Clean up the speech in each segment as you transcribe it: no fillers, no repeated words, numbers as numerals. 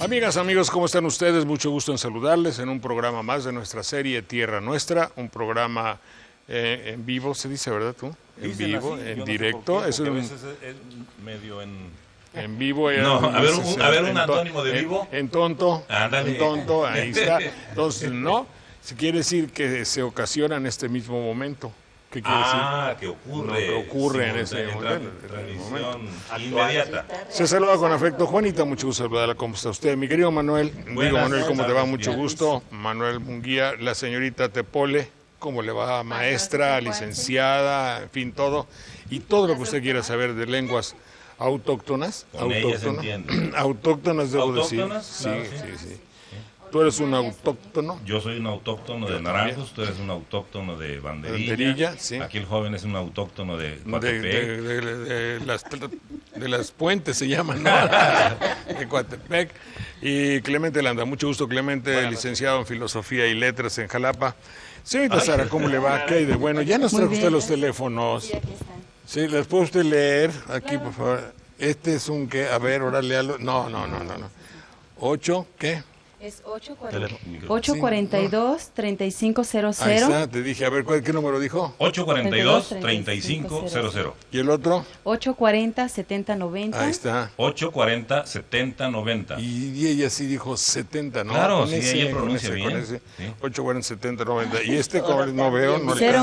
Amigas, amigos, ¿cómo están ustedes? Mucho gusto en saludarles en un programa más de nuestra serie Tierra Nuestra, un programa en vivo, se dice, ¿verdad tú? En vivo, así, en no directo. Sé por qué, es a veces es medio en vivo. No, a ver un antónimo de vivo. En tonto. Ándale. En tonto, ahí está. Entonces, no, se quiere decir que se ocasiona en este mismo momento. ¿Qué quiere decir? Que ocurre. No, que ocurre en ese momento. Transmisión inmediata. Se saluda con afecto Juanita, mucho gusto saludarla. ¿Cómo está usted? Mi querido Manuel, Manuel, ¿cómo te va? Mucho gusto. Manuel Munguía, la señorita Tepole, ¿cómo le va? Maestra, licenciada, en fin, todo. Y todo lo que usted quiera saber de lenguas autóctonas. Con ellas se entiende. Autóctonas, debo decir. ¿Autóctonas? Claro, Sí. Tú eres un autóctono. Yo soy un autóctono de Naranjos, tú eres un autóctono de Banderilla. Sí. Aquí el joven es un autóctono de Coatepec. De las puentes se llaman, ¿no? De Coatepec. Y Clemente Landa, mucho gusto, Clemente, licenciado en Filosofía y Letras en Jalapa. Señorita Sara, ¿cómo le va? ¿Qué hay de bueno? Ya nos trajo usted los teléfonos. Sí, aquí están. Sí, ¿les puede usted leer? Aquí, por favor. Este es un qué, a ver, ahora léalo. No. 8, ¿qué? Es 842-3500. Ahí está, te dije, a ver, ¿qué número dijo? 842-3500. ¿Y el otro? 840-7090. Ahí está. 840-7090. Y ella sí dijo 70, ¿no? Claro, Con sí, ese, ella pronuncia con bien. ese. Sí. 840-7090. Y este, como no veo, no alcanza.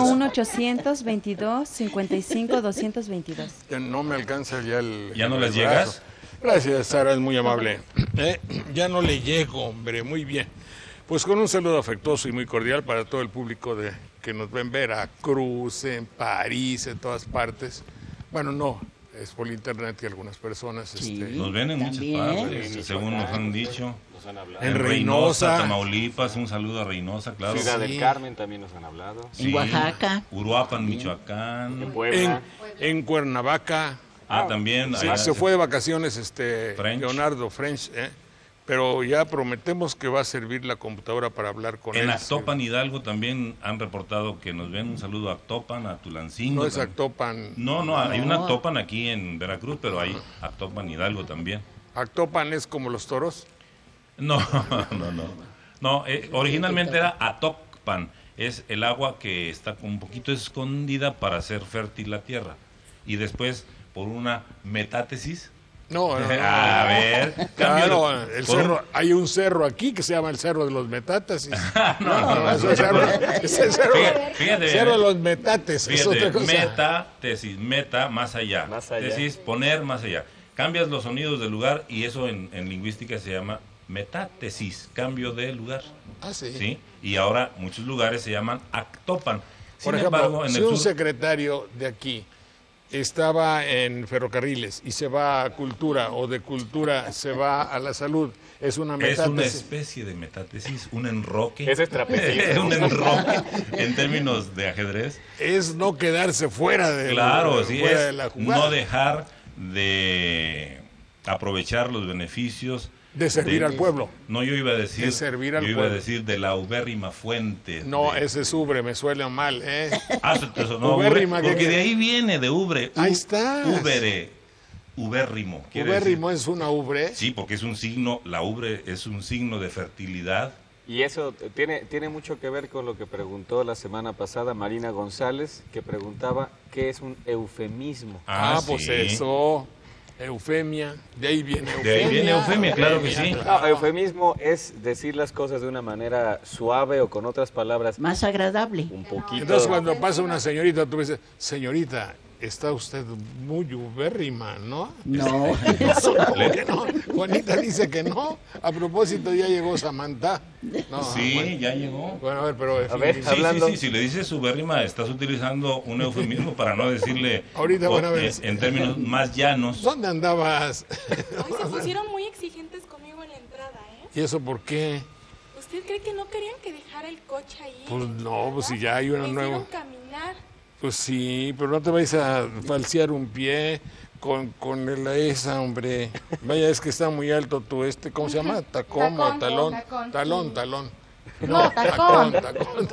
01800-22-55-222. Ya no me alcanza ya el... ¿Ya no el les brazo. llegas? Gracias, Sara, es muy amable. Ya no le llego, hombre, muy bien. Pues con un saludo afectuoso y muy cordial para todo el público que nos ven en Veracruz, en París, en todas partes. Bueno, no, es por internet y algunas personas. Sí. Nos ven en muchas partes, según nos han dicho. En Reynosa, Tamaulipas, un saludo a Reynosa, claro. Ciudad del Carmen también nos han hablado. Sí. En Oaxaca. Uruapan, Michoacán. Puebla. en Cuernavaca. También. Sí, allá se fue de vacaciones French. Leonardo French, pero ya prometemos que va a servir la computadora para hablar con él. En Actopan, Hidalgo, también han reportado que nos ven. Un saludo a Actopan, a Tulancingo. No es también. Actopan. No, hay un Actopan aquí en Veracruz, pero hay Actopan, Hidalgo también. Actopan es como los toros. No, originalmente era Atocpan. Es el agua que está un poquito escondida para hacer fértil la tierra. Y después, por una metátesis. No. A ver, Claro, el cerro, hay un cerro aquí que se llama el Cerro de los Metátesis. Es el cerro Fíjate, Cerro de los Metátesis. Es otra cosa. Metátesis, meta, más allá. Más allá. Tesis, poner más allá. Cambias los sonidos del lugar y eso en lingüística se llama metátesis, cambio de lugar. Sí. Y ahora muchos lugares se llaman Actopan. Sin Por ejemplo, embargo, en si el un sur, secretario de aquí estaba en ferrocarriles y se va a cultura, o de cultura se va a la salud, es una es metátesis. una especie de metátesis, un enroque. Ese es trapecismo. un enroque en términos de ajedrez. Es no quedarse fuera de, Claro, sí, fuera es de la jugada. no dejar de aprovechar los beneficios De servir al pueblo. No, yo iba a decir, De servir al yo iba pueblo. a decir de la ubérrima fuente. No, ese es ubre, me suena mal, ¿eh? Eso no, Ubérrima, ¿qué porque quiere? de ahí viene, de ubre. Ahí está. Ubérrimo. ¿quiere Ubérrimo decir? es una ubre. Sí, porque es un signo, la ubre es un signo de fertilidad. Y eso tiene mucho que ver con lo que preguntó la semana pasada Marina González, que preguntaba qué es un eufemismo. Pues sí. eso. Eufemia, de ahí viene eufemia. De ahí viene eufemia, claro que sí. No, eufemismo es decir las cosas de una manera suave o con otras palabras Más agradable. un poquito. Entonces cuando pasa una señorita, tú dices, señorita, está usted muy ubérrima, ¿no? No. ¿Cómo que no? Juanita dice que no. A propósito, ya llegó Samantha. No, Sí, bueno. ya llegó. Bueno, a ver, pero... A ver, Sí, hablando- si le dices ubérrima, estás utilizando un eufemismo para no decirle Ahorita van a ver. en términos más llanos. ¿Dónde andabas? Hoy se pusieron muy exigentes conmigo en la entrada, ¿eh? ¿Y eso por qué? ¿Usted cree que no querían que dejara el coche ahí? Pues no, pues si ya hay una Me nueva... hicieron caminar. Pues sí, pero no te vais a falsear un pie con esa, hombre. Vaya, es que está muy alto tu ¿cómo se llama? ¿Tacón o talón? Tacón, Talón, sí. talón. No, tacón. Tacón.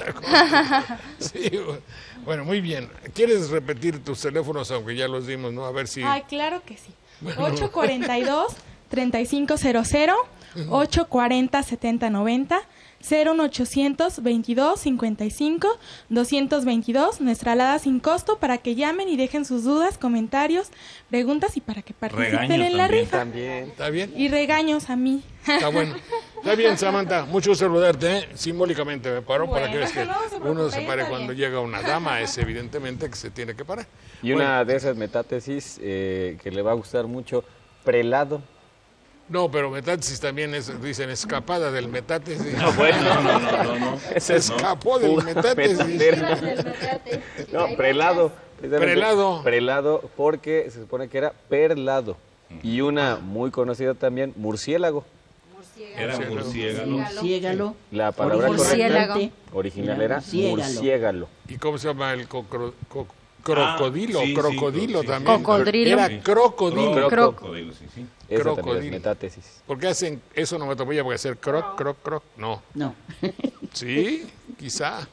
Sí, bueno, muy bien. ¿Quieres repetir tus teléfonos, aunque ya los dimos, no? A ver si... Ay, claro que sí. 842-3500 840-7090, 01800 22 55 222, nuestra alada sin costo para que llamen y dejen sus dudas, comentarios, preguntas y para que participen Regaños en la también. rifa. También. ¿Está bien? Y regaños a mí. Está bueno. Está bien, Samantha. Mucho gusto saludarte, ¿eh? Simbólicamente me paro para que Bueno, veas que no se preocupe, uno se pare está cuando bien. llega una dama. Es evidentemente que se tiene que parar. Y una de esas metátesis que le va a gustar mucho, prelado. No, pero metátesis también es, dicen, escapada del metátesis. No. Se escapó del Pura metátesis. metatera. No, prelado. precisamente Prelado. Prelado, porque se supone que era perlado. Y una muy conocida también, murciélago. Era murciélago. Murciégalo. La palabra Murciélago. correcta original era Murciégalo. murciégalo. ¿Y cómo se llama el crocodilo? Ah, sí, crocodilo sí, también. Cocodrilo. Era Sí. crocodilo. Crocodilo, sí, sí. Esa también Crocodilo. es metátesis. ¿Por qué hacen eso? No me atropella porque hacer croc? No. No. Sí, quizá.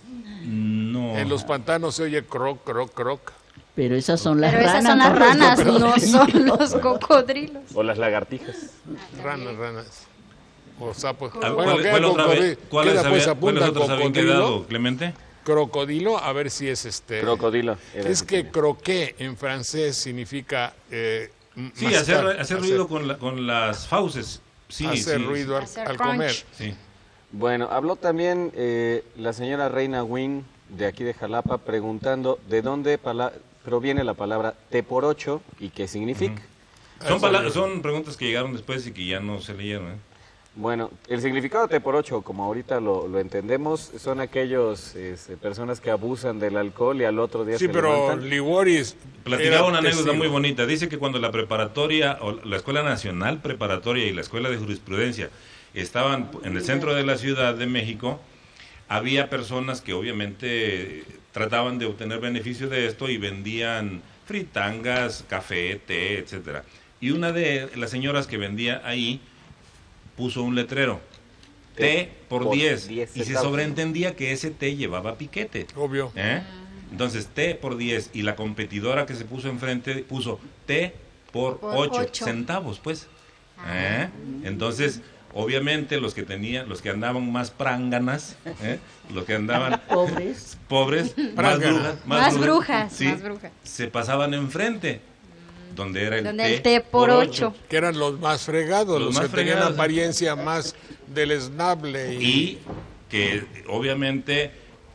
No. En los pantanos se oye croc. Pero esas son las Pero ranas. esas son las Torres. ranas, no son los cocodrilos. O las lagartijas. Ranas. O sapos. Ah, Bueno, queda ¿Cuál otra vez? cocodrilo. ¿Cuáles Queda pues había- cuáles apunta otras habían cocodrilo. quedado, Clemente? Crocodilo, a ver si es Crocodilo. era Es ese que también. croquet en francés significa Sí, mascar, hacer ruido con las fauces. Sí, hacer sí, ruido Hacer al crunch. comer. Sí. Bueno, habló también la señora Reina Wynn de aquí de Jalapa preguntando de dónde proviene la palabra T por 8 y qué significa. Son preguntas que llegaron después y que ya no se leyeron. ¿eh? Bueno, el significado de T por 8, como ahorita lo entendemos, son aquellos personas que abusan del alcohol y al otro día Sí, se pero levantan. Liguoris Platicaba era una anécdota testigo. muy bonita. Dice que cuando la preparatoria, o la Escuela Nacional Preparatoria y la Escuela de Jurisprudencia estaban en el centro de la Ciudad de México, había personas que obviamente trataban de obtener beneficio de esto y vendían fritangas, café, té, etcétera. Y una de las señoras que vendía ahí puso un letrero, té por 10, y se centavos. sobreentendía que ese té llevaba piquete. Obvio. ¿Eh? Entonces, T por 10, y la competidora que se puso enfrente puso T por Por 8 8. centavos, pues. ¿Eh? Entonces, obviamente los que andaban más pránganas, los que andaban pobres, Más brujas, sí, más brujas. se pasaban enfrente, donde era el Donde T el T por 8. Que eran los más fregados, Los los, más que tenían fregados. apariencia más deleznable. Y que obviamente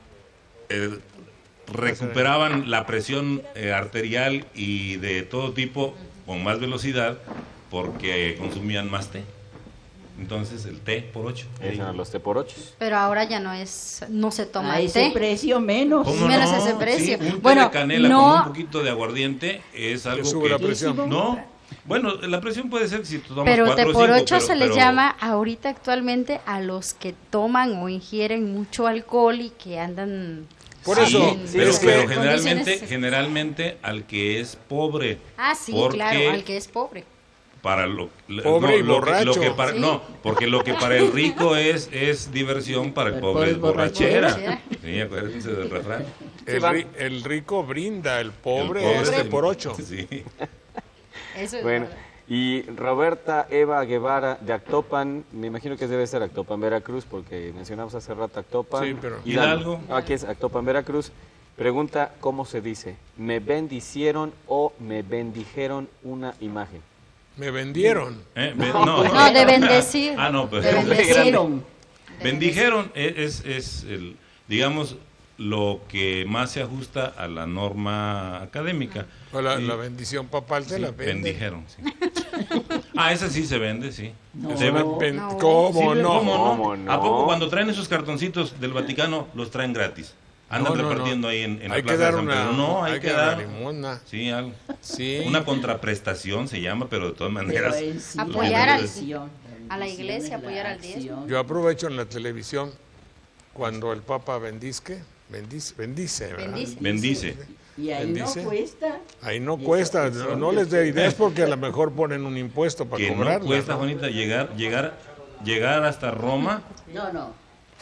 recuperaban la presión arterial y de todo tipo con más velocidad porque consumían más té. Entonces el té por 8. Esos eran los T por 8. Pero ahora ya no se toma A el ese té. precio menos. ¿Cómo menos no? ese precio. Sí, un té Bueno, de canela no- con un poquito de aguardiente es algo sube que la presión. No, bueno, la presión puede ser si tú tomas Pero 4 té o por 5, 8 se les pero- llama ahorita actualmente a los que toman o ingieren mucho alcohol y que andan... Por Sí, eso, pero, es que- pero Condiciones- generalmente al que es pobre. Ah, sí, Porque claro, al que es pobre. para Pobre y lo que borracho. para, Sí. no, porque lo que para el rico es diversión, para el pobre es borrachera. borrachera. Sí, acuérdense del refrán. el rico brinda, el pobre, El pobre es T por 8. Sí. Eso es Bueno, verdad. y Roberta Eva Guevara de Actopan, me imagino que debe ser Actopan, Veracruz, porque mencionamos hace rato Actopan. Sí, pero- Hidalgo. Aquí es Actopan, Veracruz. Pregunta cómo se dice, ¿me bendicieron o me bendijeron una imagen? Me vendieron. No, de bendecir. Ah, no, pero De bendecir. bendijeron es el, digamos, lo que más se ajusta a la norma académica. O la, Sí. la bendición papal te Sí, la venden. bendijeron, sí. Esa sí se vende, sí. No. Se ve- No. ¿Cómo Sí, no? ¿Cómo no? ¿A poco cuando traen esos cartoncitos del Vaticano los traen gratis? Andan No, no, repartiendo no. ahí en la Hay que plaza dar de San una, Pedro. No, hay que dar. limosna. Sí, algo. Sí. Una contraprestación se llama, pero de todas maneras. Apoyar al- a la iglesia, apoyar al diezmo. Yo aprovecho en la televisión cuando el Papa bendice, ¿verdad? Bendice. Bendice. Y ahí Bendice. no cuesta. Ahí no cuesta, no les dé ideas porque a lo mejor ponen un impuesto para Que cobrarla. no cuesta, ¿no? Juanita, llegar hasta Roma. No.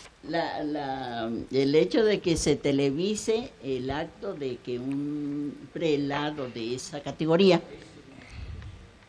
El hecho de que se televise el acto de que un prelado de esa categoría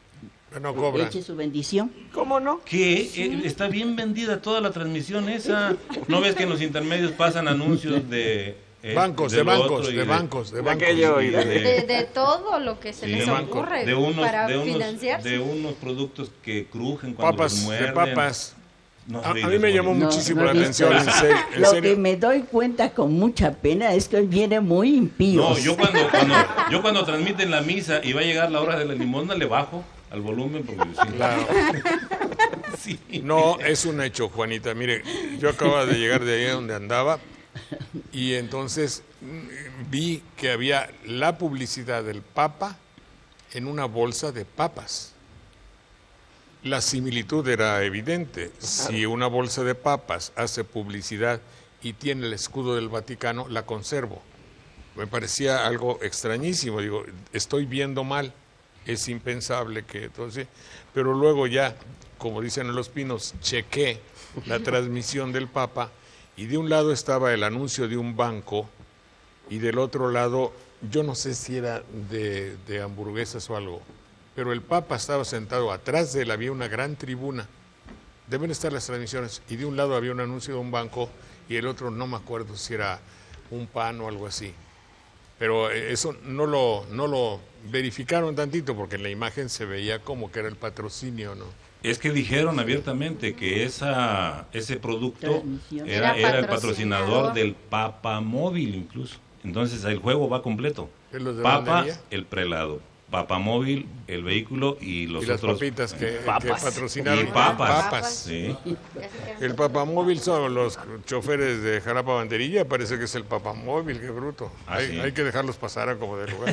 No cobra. Eche su bendición. ¿Cómo no? Que está bien vendida toda la transmisión esa. ¿No ves que en los intermedios pasan anuncios de bancos, de de lo bancos, otro y de bancos, de bancos. aquello y De todo lo que se Sí, les ocurre para financiarse. de unos productos que crujen cuando los Papas, muerden. de papas. No, A horribles, mí me llamó horribles. muchísimo no la he visto atención, en eso. serio. En Lo serio. que me doy cuenta con mucha pena es que hoy viene muy impío. No, yo cuando transmiten la misa y va a llegar la hora de la limosna, le bajo al volumen porque sí. Claro. Sí. No, es un hecho, Juanita. Mire, yo acababa de llegar de ahí donde andaba y entonces vi que había la publicidad del Papa en una bolsa de papas. La similitud era evidente. Si una bolsa de papas hace publicidad y tiene el escudo del Vaticano, la conservo. Me parecía algo extrañísimo. Digo, estoy viendo mal. Es impensable que entonces... Pero luego ya, como dicen en Los Pinos, chequé la transmisión del Papa y de un lado estaba el anuncio de un banco y del otro lado, yo no sé si era de hamburguesas o algo, pero el Papa estaba sentado atrás de él, había una gran tribuna. Deben estar las transmisiones. Y de un lado había un anuncio de un banco y el otro no me acuerdo si era un pan o algo así. Pero eso no lo verificaron tantito porque en la imagen se veía como que era el patrocinio, ¿no? Es que dijeron abiertamente que ese producto Transmisión. era el patrocinador patrocinador del Papa Móvil incluso. Entonces el juego va completo. ¿Es los de Papa, bandería? el prelado. Papa Móvil, el vehículo y los Y las otros papitas que papas. patrocinaron. Y papas. Papas. Sí. El Papamóvil son los choferes de Jalapa Banderilla, parece que es el Papamóvil, qué bruto. Ah, sí. Hay que dejarlos pasar a como de lugar.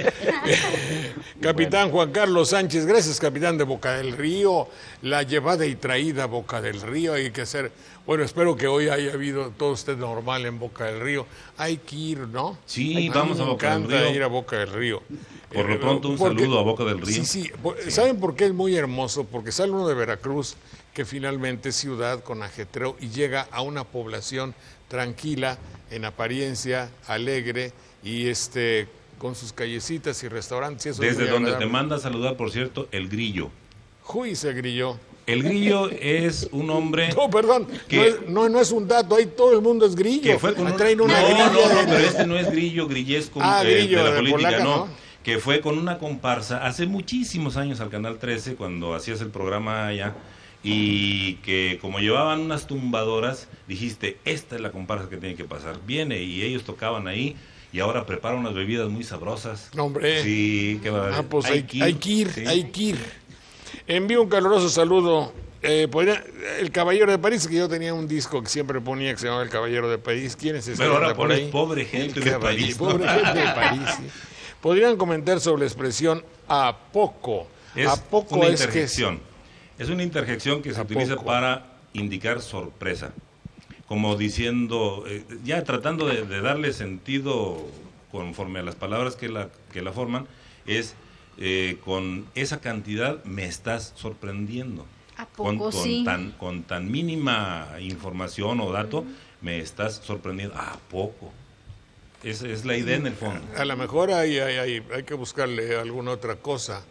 Capitán Juan Carlos Sánchez, gracias capitán de Boca del Río, la llevada y traída a Boca del Río, hay que hacer, bueno, espero que hoy haya habido todo esté normal en Boca del Río, hay que ir, ¿no? Sí, vamos a Boca del Me encanta Río. ir a Boca del Río. Por lo pronto, un saludo a Boca del Río. Sí. ¿Saben por qué es muy hermoso? Porque sale uno de Veracruz, que finalmente es ciudad con ajetreo, y llega a una población tranquila, en apariencia, alegre, y con sus callecitas y restaurantes. Y eso es Desde muy donde agradable. te manda a saludar, por cierto, el Grillo. Uy, se grilló. El Grillo es un hombre No, perdón, que- no es un dato, ahí todo el mundo es grillo. que fue con Traen una no, grilla no, de- pero este no es Grillo, grillesco Grillo, de la de política, polaca, no. ¿no? Que fue con una comparsa hace muchísimos años al Canal 13, cuando hacías el programa allá, y que como llevaban unas tumbadoras, dijiste, esta es la comparsa que tiene que pasar. Viene y ellos tocaban ahí, y ahora preparan unas bebidas muy sabrosas. No, hombre. Sí, qué barbaridad. Pues hay que ir, sí. hay que ir. Envío un caluroso saludo. El Caballero de París, que yo tenía un disco que siempre ponía que se llamaba El Caballero de París. ¿Quién es ese? Pero ahora Anda por pones ahí? pobre gente de París, ¿no? Pobre gente de París, sí. ¿Podrían comentar sobre la expresión a poco? Es ¿A poco una es que interjección. Es una interjección que se ¿A utiliza poco? para indicar sorpresa. Como diciendo, ya tratando de darle sentido conforme a las palabras que la forman, es con esa cantidad me estás sorprendiendo. ¿A poco sí? Con tan mínima información o dato, me estás sorprendiendo. ¿A poco? Es la idea en el fondo. A lo mejor hay que buscarle alguna otra cosa.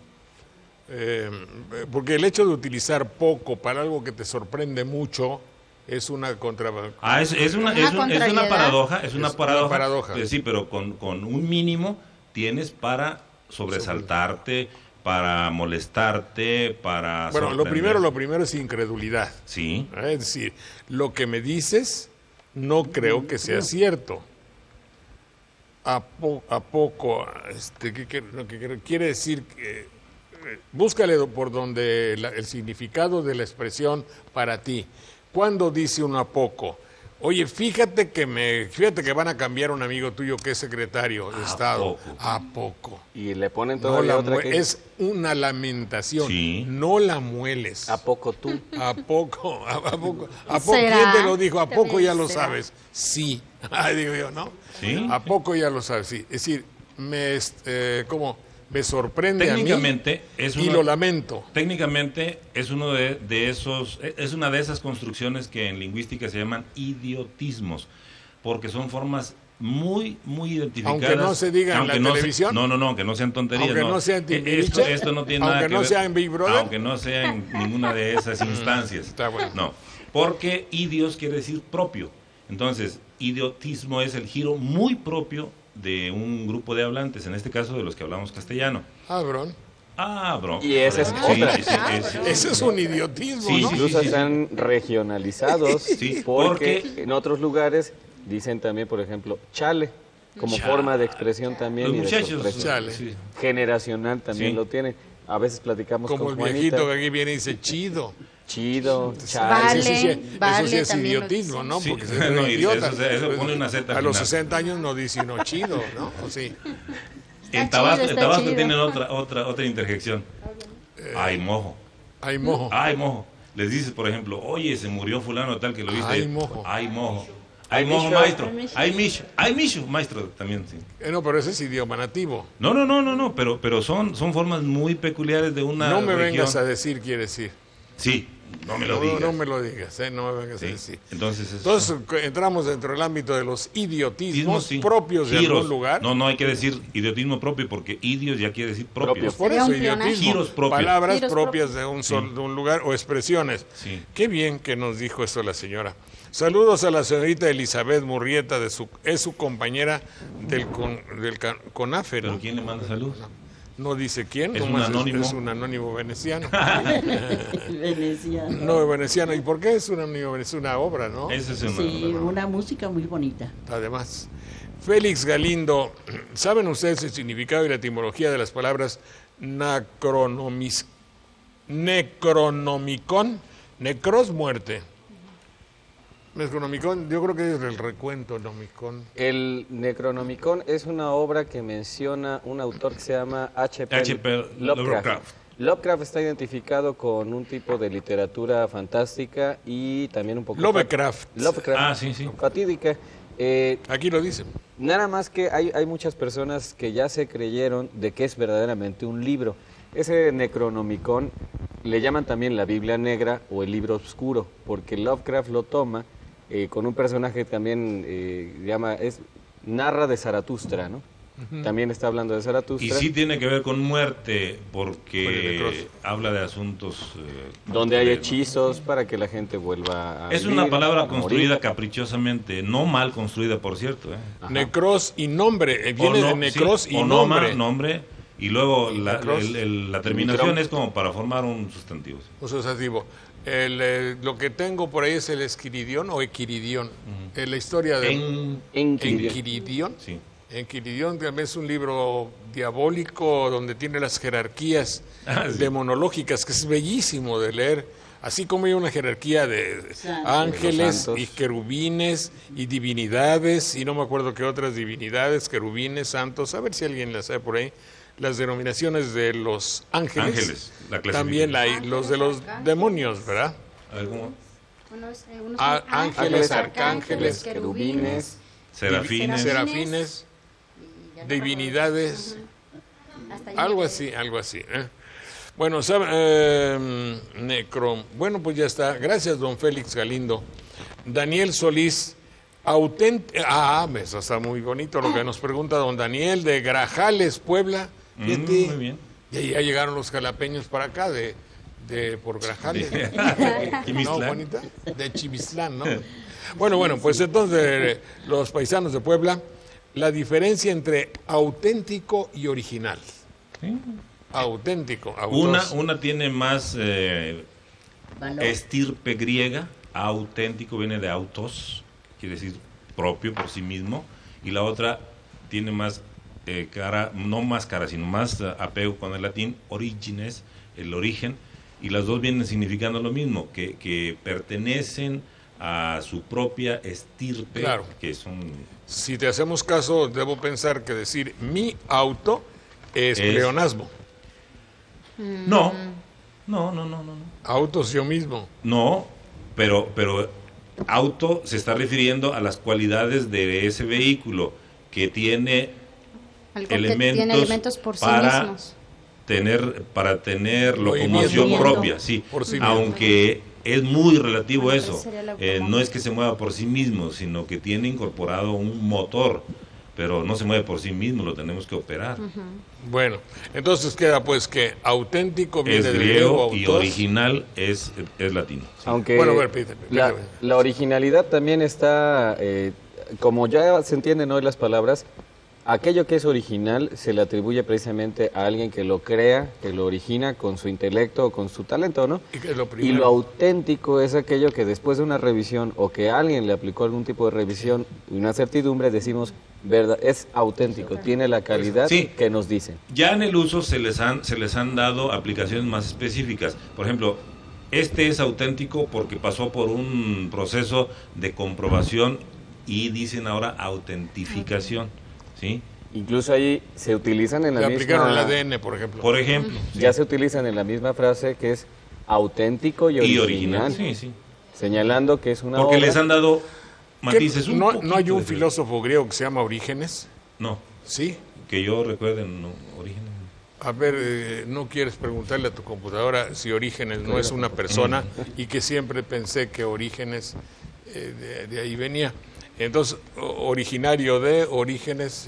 Porque el hecho de utilizar poco para algo que te sorprende mucho es una contra... Es una contrariedad. paradoja, es una Es una paradoja. paradoja. Sí, pero con un mínimo tienes para sobresaltarte, para molestarte, para Bueno, sorprender. lo primero es incredulidad. Sí. Es decir, lo que me dices no creo que sea cierto. A poco, quiere decir que búscale por donde el significado de la expresión para ti. ¿Cuándo dice uno a poco? Oye, fíjate que van a cambiar un amigo tuyo que es secretario de Estado. Poco. A poco. Y le ponen No todavía la otra que es una lamentación. Sí. No la mueles. ¿a poco tú? ¿A poco? ¿A poco? ¿Será? ¿Quién te lo dijo? ¿A poco También ya lo será. sabes? Sí. Digo yo, ¿no? Sí. ¿A poco ya lo sabes? Sí. Es decir, me sorprende a mí Técnicamente es y lo lamento. Técnicamente es uno es una de esas construcciones que en lingüística se llaman idiotismos, porque son formas muy identificadas. Aunque no se diga en la televisión. No, aunque no sean tonterías. Aunque no sea en Timbiriche, esto no tiene nada que ver. Aunque no sea en Big Brother. Aunque no sea en ninguna de esas instancias. Está bueno. No, porque idios quiere decir propio. Entonces, idiotismo es el giro muy propio de un grupo de hablantes, en este caso de los que hablamos castellano. Bron. Bro. Y esa es otra. Ese es un idiotismo, Sí, ¿no? Incluso están regionalizados Sí, porque porque en otros lugares dicen también, por ejemplo, chale, como forma de expresión también los y de muchachos, sorpresa. Chale. sí. Generacional también Sí. lo tienen. A veces platicamos Como con el Juanita. viejito que aquí viene y dice chido. Chido, chale. Vale, Eso sí es también lo idiotismo, dicen. ¿no? Sí, Porque no, y idiota. eso pone una Z A al los final. 60 años no dice uno chido, ¿no? ¿O sí? En Está Tabasco, chido, en está Tabasco chido. tienen otra interjección. Ay, mojo. Ay, mojo. Ay, mojo. Les dices, por ejemplo, oye, se murió fulano tal que lo viste. Ay, mojo. Ay, mojo. Ay, Ay, mojo, micho. maestro. Ay, micho. Ay, micho, maestro también, sí. No, pero ese es idioma nativo. No, pero son formas muy peculiares de una No me región. vengas a decir, quiere decir. Sí, no me lo No, digas. no me lo digas, no me vengas a Sí, decir. Entonces, Entonces entramos dentro del ámbito de los idiotismos sí. propios de Giros. algún lugar. No hay que decir idiotismo propio porque idios ya quiere decir propios. Pues por Sería eso un pleonasmo. idiotismo. Giros propios. Palabras Giros propias de un, de un lugar o expresiones. Sí. Qué bien que nos dijo esto la señora. Saludos a la señorita Elizabeth Murrieta, es su compañera del CONAFE, ¿Pero ¿no? quién le manda salud? No dice quién, Es un nomás anónimo. es un anónimo veneciano. Veneciano. No, veneciano. ¿Y por qué es un anónimo veneciano? Es una obra, ¿no? Ese es Sí, una música muy bonita. Además, Félix Galindo, ¿saben ustedes el significado y la etimología de las palabras necronomicon? Necros, muerte. Necronomicon, yo creo que es el recuento, nomicon. El Necronomicon es una obra que menciona un autor que se llama H.P. Lovecraft. Lovecraft está identificado con un tipo de literatura fantástica y también un poco... Lovecraft. Ah, sí. Fatídica. Aquí lo dicen. Nada más que hay muchas personas que ya se creyeron de que es verdaderamente un libro. Ese Necronomicon le llaman también la Biblia Negra o el libro oscuro, porque Lovecraft lo toma con un personaje que también narra de Zaratustra, ¿no? También está hablando de Zaratustra. Y sí tiene que ver con muerte, Con el porque necrosis. habla de asuntos... donde hay de- hechizos para que la gente vuelva a Es vivir, una palabra a morir. construida caprichosamente, no mal construida, por cierto. Ajá. Necros y nombre. Viene O no- de necros sí, y onoma, nombre. y luego Y la necros. la terminación Micro. es como para formar un sustantivo. sí. Un sustantivo. Lo que tengo por ahí es el esquiridión o equiridión. La historia de Enquiridión. Enquiridión. Sí. Enquiridión también es un libro diabólico donde tiene las jerarquías Sí. demonológicas, que es bellísimo de leer. Así como hay una jerarquía de Santos. ángeles Los santos. y querubines y divinidades, y no me acuerdo qué otras divinidades, querubines, santos, a ver si alguien las sabe por ahí. Las denominaciones de los ángeles. Ángeles, la clasificación. También hay los de los demonios, ¿verdad? A ver, ¿cómo? Unos son Ángeles, arcángeles, querubines, Serafines. serafines, y ya no divinidades, hasta ahí algo me así, quedé. algo así. Bueno, Necrom. Bueno, pues ya está. Gracias, don Félix Galindo. Daniel Solís, eso está muy bonito lo que nos pregunta don Daniel de Grajales, Puebla. Fíjate, Muy bien. Y ya llegaron los jalapeños para acá por Grajales. ¿No, Chimistlán. Juanita? De Chimistlán, ¿no? Bueno, pues entonces los paisanos de Puebla, la diferencia entre auténtico y original. Sí. Auténtico. autos. Una tiene más Valor. estirpe griega, auténtico viene de autos, quiere decir propio por sí mismo, y la otra tiene más cara, no más cara, sino más apego con el latín, origines, el origen, y las dos vienen significando lo mismo, que pertenecen a su propia estirpe, Claro. que son... Si te hacemos caso, debo pensar que decir mi auto es pleonasmo. No. Autos yo mismo. No, pero auto se está refiriendo a las cualidades de ese vehículo que tiene Algo que elementos tiene elementos por sí para mismos. tener locomoción Movimiento. propia, sí, Por sí mismo. aunque es muy relativo eso. Sería la automóvil. No es que se mueva por sí mismo, sino que tiene incorporado un motor, pero no se mueve por sí mismo, lo tenemos que operar. Bueno, entonces queda pues que auténtico viene Es del griego y autos. original es latino. Sí. Aunque Bueno, a ver, Peter. la originalidad también está, como ya se entienden hoy las palabras, aquello que es original se le atribuye precisamente a alguien que lo crea, que lo origina con su intelecto o con su talento, ¿no? ¿Y qué es lo Y primero? lo auténtico es aquello que después de una revisión o que alguien le aplicó algún tipo de revisión y una certidumbre decimos, verdad, es auténtico, tiene la calidad Sí. que nos dicen. Ya en el uso se les han dado aplicaciones más específicas. Por ejemplo, este es auténtico porque pasó por un proceso de comprobación y dicen ahora autentificación, ¿sí? Incluso ahí se utilizan en Le la aplicaron el misma... ADN, por ejemplo. Por ejemplo. ¿sí? Ya se utilizan en la misma frase que es auténtico y Y original, original, sí, sí. señalando que es una Porque obra. les han dado ¿Qué- matices un no poquito hay un diferentes. filósofo griego que se llama Orígenes? No, Sí. que yo recuerde, no, Orígenes. A ver, ¿no quieres preguntarle a tu computadora si Orígenes no es una persona y que siempre pensé que Orígenes de ahí venía? Entonces, originario de Orígenes,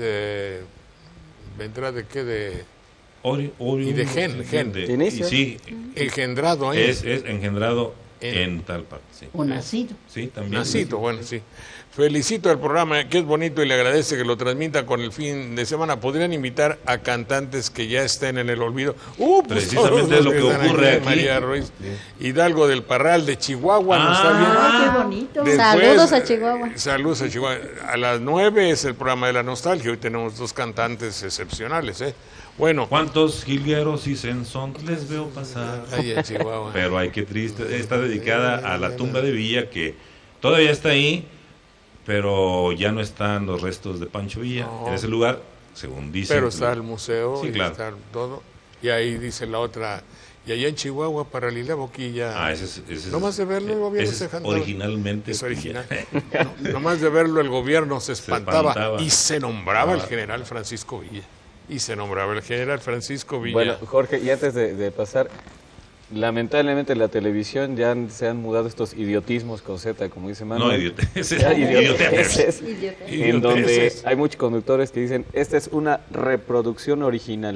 ¿vendrá de qué? De Y de gen. De inicio. Sí, engendrado ahí. es engendrado En- en tal parte, sí. O nacido. Sí, también. Nacito, bueno, sí. Felicito al programa, que es bonito y le agradece que lo transmita con el fin de semana. ¿Podrían invitar a cantantes que ya estén en el olvido? Pues Precisamente todos los es lo que están ocurre aquí. María Ruiz, Hidalgo del Parral, de Chihuahua, nos está viendo. ¡Ay, qué bonito! Después, Saludos a Chihuahua. Saludos a Chihuahua. A las 9 es el programa de la nostalgia. Hoy tenemos dos cantantes excepcionales, ¿eh? Bueno, ¿Cuántos jilgueros y sensontles veo pasar? ahí en Chihuahua. Pero ay, qué triste. Está dedicada a la tumba de Villa, que todavía está ahí, pero ya no están los restos de Pancho Villa No. en ese lugar, según dicen. Pero está el museo, Sí, y claro. está todo. Y ahí dice la otra. Y allá en Chihuahua, para Lila Boquilla. Ese es. Nomás de verlo, el gobierno ese se es espantaba. originalmente. Es original. Villa. Nomás de verlo, el gobierno se espantaba. espantaba. Y se nombraba el Ah. general Francisco Villa. Y se nombraba el general Francisco Villa. Bueno, Jorge, y antes de pasar, lamentablemente en la televisión ya se han mudado estos idiotismos con Z, como dice Manuel. No, idioteces. Ya, Idioteces. idioteces, Idiota. en donde Idioteces. hay muchos conductores que dicen, esta es una reproducción original.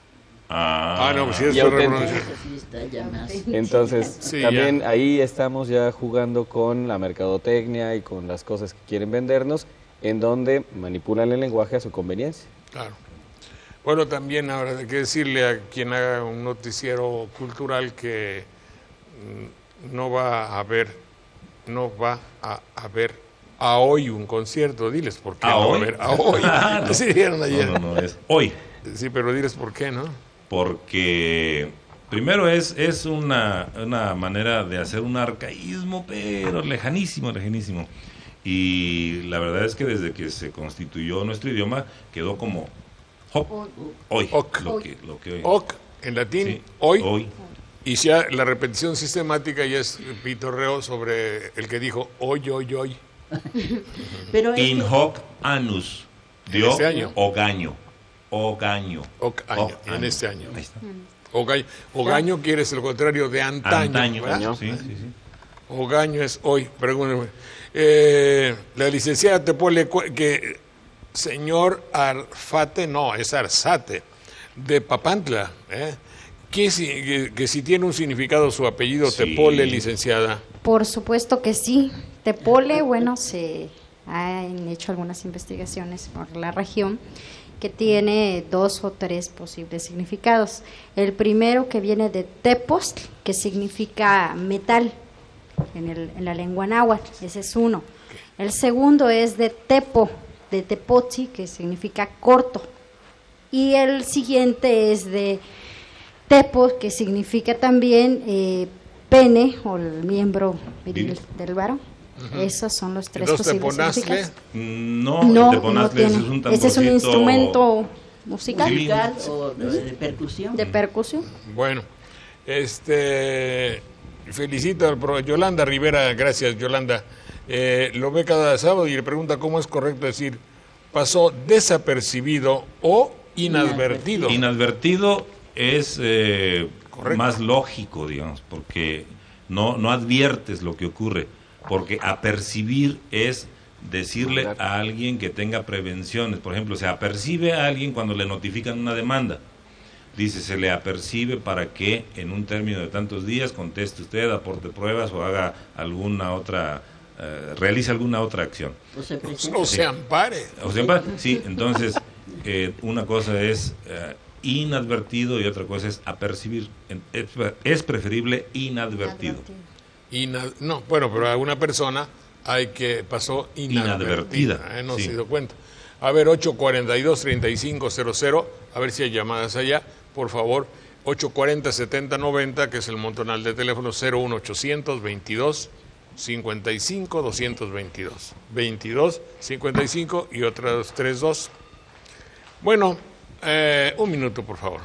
No, pues sí, es Y su auténtico. reproducción. Eso sí está ya más. Entonces, Sí, también ya. ahí estamos ya jugando con la mercadotecnia y con las cosas que quieren vendernos, en donde manipulan el lenguaje a su conveniencia. Claro. Bueno, también ahora hay que decirle a quien haga un noticiero cultural que no va a haber a hoy un concierto. Diles por qué ¿A no va a hoy? haber a hoy. Ah, no. Así dijeron ayer. No, es hoy. Sí, pero diles por qué, ¿no? Porque primero es una manera de hacer un arcaísmo, pero lejanísimo. Y la verdad es que desde que se constituyó nuestro idioma quedó como hoc, hoy, Hoc. lo que hoy. Oc, en latín, Sí, hoy. Y ya la repetición sistemática ya es pitorreo sobre el que dijo hoy. Pero es In que- hoc anus, dio este año. ogaño. Oc año, en este año. Ahí está. Ogaño quiere decir lo contrario de antaño. ¿verdad? Sí. Ogaño es hoy. Pregúntame. La licenciada Tepole, que señor Arfate, no, es Arzate, de Papantla, que si tiene un significado su apellido Sí. Tepole, licenciada. Por supuesto que sí. Tepole, bueno, se han hecho algunas investigaciones por la región que tiene 2 o 3 posibles significados. El primero que viene de tepostl, que significa metal en la lengua náhuatl, ese es uno. El segundo es de tepo, de tepotzi, que significa corto. Y el siguiente es de tepo, que significa también pene o el miembro viril del varón. Esos son los 3 Entonces, posibles teponazle, significados. No, No, el no teponazle tiene. es un Ese es un tamborcito instrumento musical Sí. musical o de percusión. de percusión. bueno, felicito al Yolanda Rivera, gracias Yolanda. Lo ve cada sábado y le pregunta cómo es correcto decir pasó desapercibido o inadvertido. Inadvertido es más lógico, digamos, porque no adviertes lo que ocurre, porque apercibir es decirle a alguien que tenga prevenciones. Por ejemplo, se apercibe a alguien cuando le notifican una demanda. Dice, se le apercibe para que en un término de tantos días conteste usted, aporte pruebas o haga alguna otra, realice alguna otra acción. O se ampare. Sí, entonces una cosa es inadvertido y otra cosa es apercibir. Es preferible inadvertido. No, bueno, pero a una persona pasó inadvertida. No se dio cuenta. A ver, 842-3500, a ver si hay llamadas allá, por favor. 840-7090, que es el montonal de teléfono 01800 22 55 222. 22 55 y otras 32. Bueno, un minuto, por favor.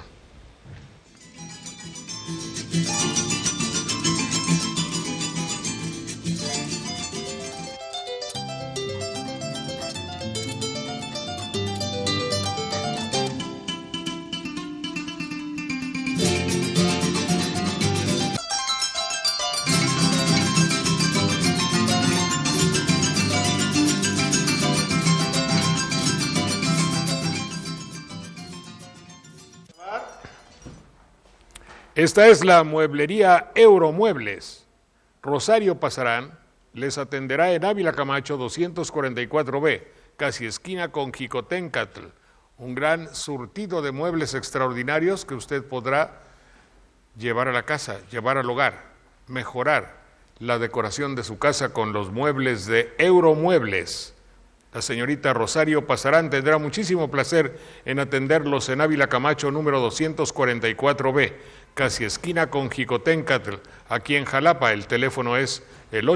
Esta es la mueblería Euromuebles. Rosario Pasarán les atenderá en Ávila Camacho 244B, casi esquina con Jicoténcatl. Un gran surtido de muebles extraordinarios que usted podrá llevar a la casa, llevar al hogar, mejorar la decoración de su casa con los muebles de Euromuebles. La señorita Rosario Pasarán tendrá muchísimo placer en atenderlos en Ávila Camacho número 244B, casi esquina con Jicoténcatl, aquí en Jalapa. El teléfono es el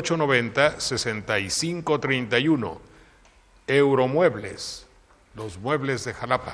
890-6531. Euromuebles, los muebles de Jalapa.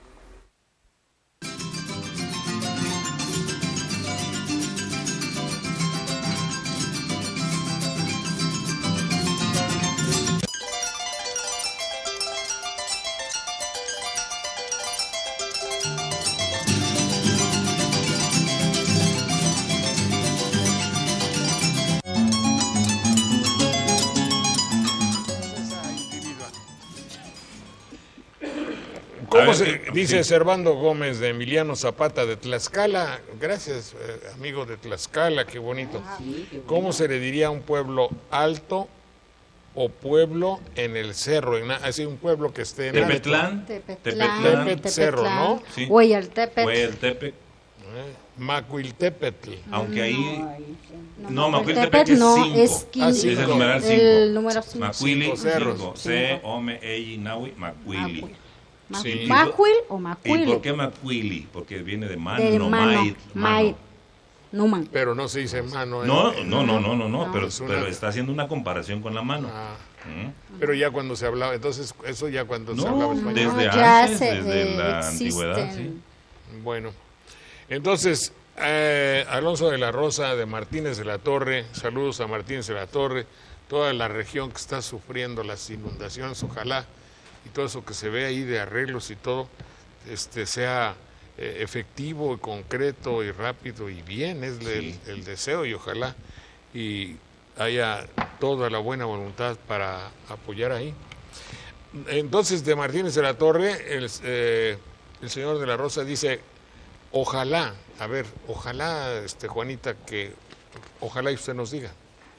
¿Cómo se dice Servando Gómez de Emiliano Zapata de Tlaxcala? Gracias, amigo de Tlaxcala, qué bonito. ¿Cómo se le diría a un pueblo alto o pueblo en el cerro? Así un pueblo que esté en Tepetlán. Tepet cerro, ¿no? Sí. Hueyaltepet. Macuiltepetl. Aunque ahí... No, Macuiltepec es 5. Es el numeral 5. El número 5. Macuili, 5. C, Ome, Eyi, Nahui, Macuili. Sí. ¿Macuil o Macuili? ¿Y por qué Macuili? Porque viene de mano, mait. Numan. Pero no se dice mano. No, pero está haciendo una comparación con la mano. Pero ya cuando se hablaba, entonces eso ya cuando se hablaba español. Desde antes, desde la antigüedad, sí. Bueno, entonces, Alonso de la Rosa, de Martínez de la Torre, saludos a Martínez de la Torre, toda la región que está sufriendo las inundaciones, ojalá y todo eso que se ve ahí de arreglos y todo, sea efectivo y concreto y rápido y bien, es el deseo, y ojalá y haya toda la buena voluntad para apoyar ahí. Entonces, de Martínez de la Torre, el señor de la Rosa dice, ojalá, a ver, ojalá, Juanita, que ojalá y usted nos diga.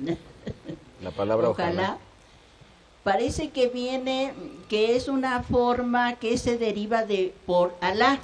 La palabra ojalá. Parece que viene, que es una forma que se deriva de por Alá.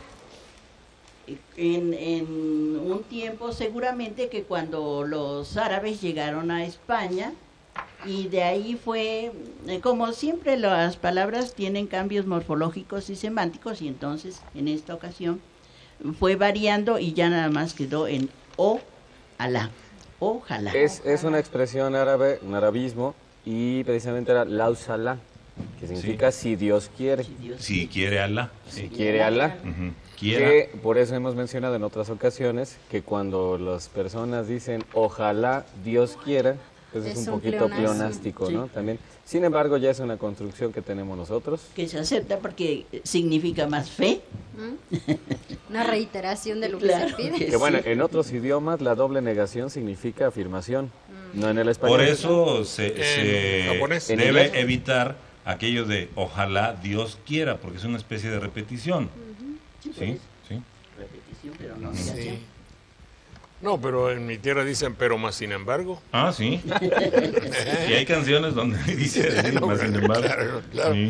En un tiempo seguramente que cuando los árabes llegaron a España, y de ahí fue, como siempre las palabras tienen cambios morfológicos y semánticos, y entonces en esta ocasión fue variando y ya nada más quedó en Alá. Ojalá. Es una expresión árabe, un arabismo, y precisamente era Lausalá, que significa si Dios quiere. Si quiere Alá. Si quiere Alá. Que por eso hemos mencionado en otras ocasiones que cuando las personas dicen ojalá Dios quiera, pues es Es un un poquito pleonasmo. pleonástico, Sí. ¿no? También. Sin embargo, ya es una construcción que tenemos nosotros. Que se acepta porque significa más fe. Una reiteración de lo que Claro se pide. que Que bueno, sí. en otros idiomas la doble negación significa afirmación, no en el español. Por eso En se japonés. En debe inglés. evitar aquello de ojalá Dios quiera, porque es una especie de repetición. Sí, pues, Sí, sí. repetición, pero no Sí. negación. No, pero en mi tierra dicen, pero más sin embargo. Ah, sí. Y hay canciones donde dice, más sin embargo. Claro, claro. Sí.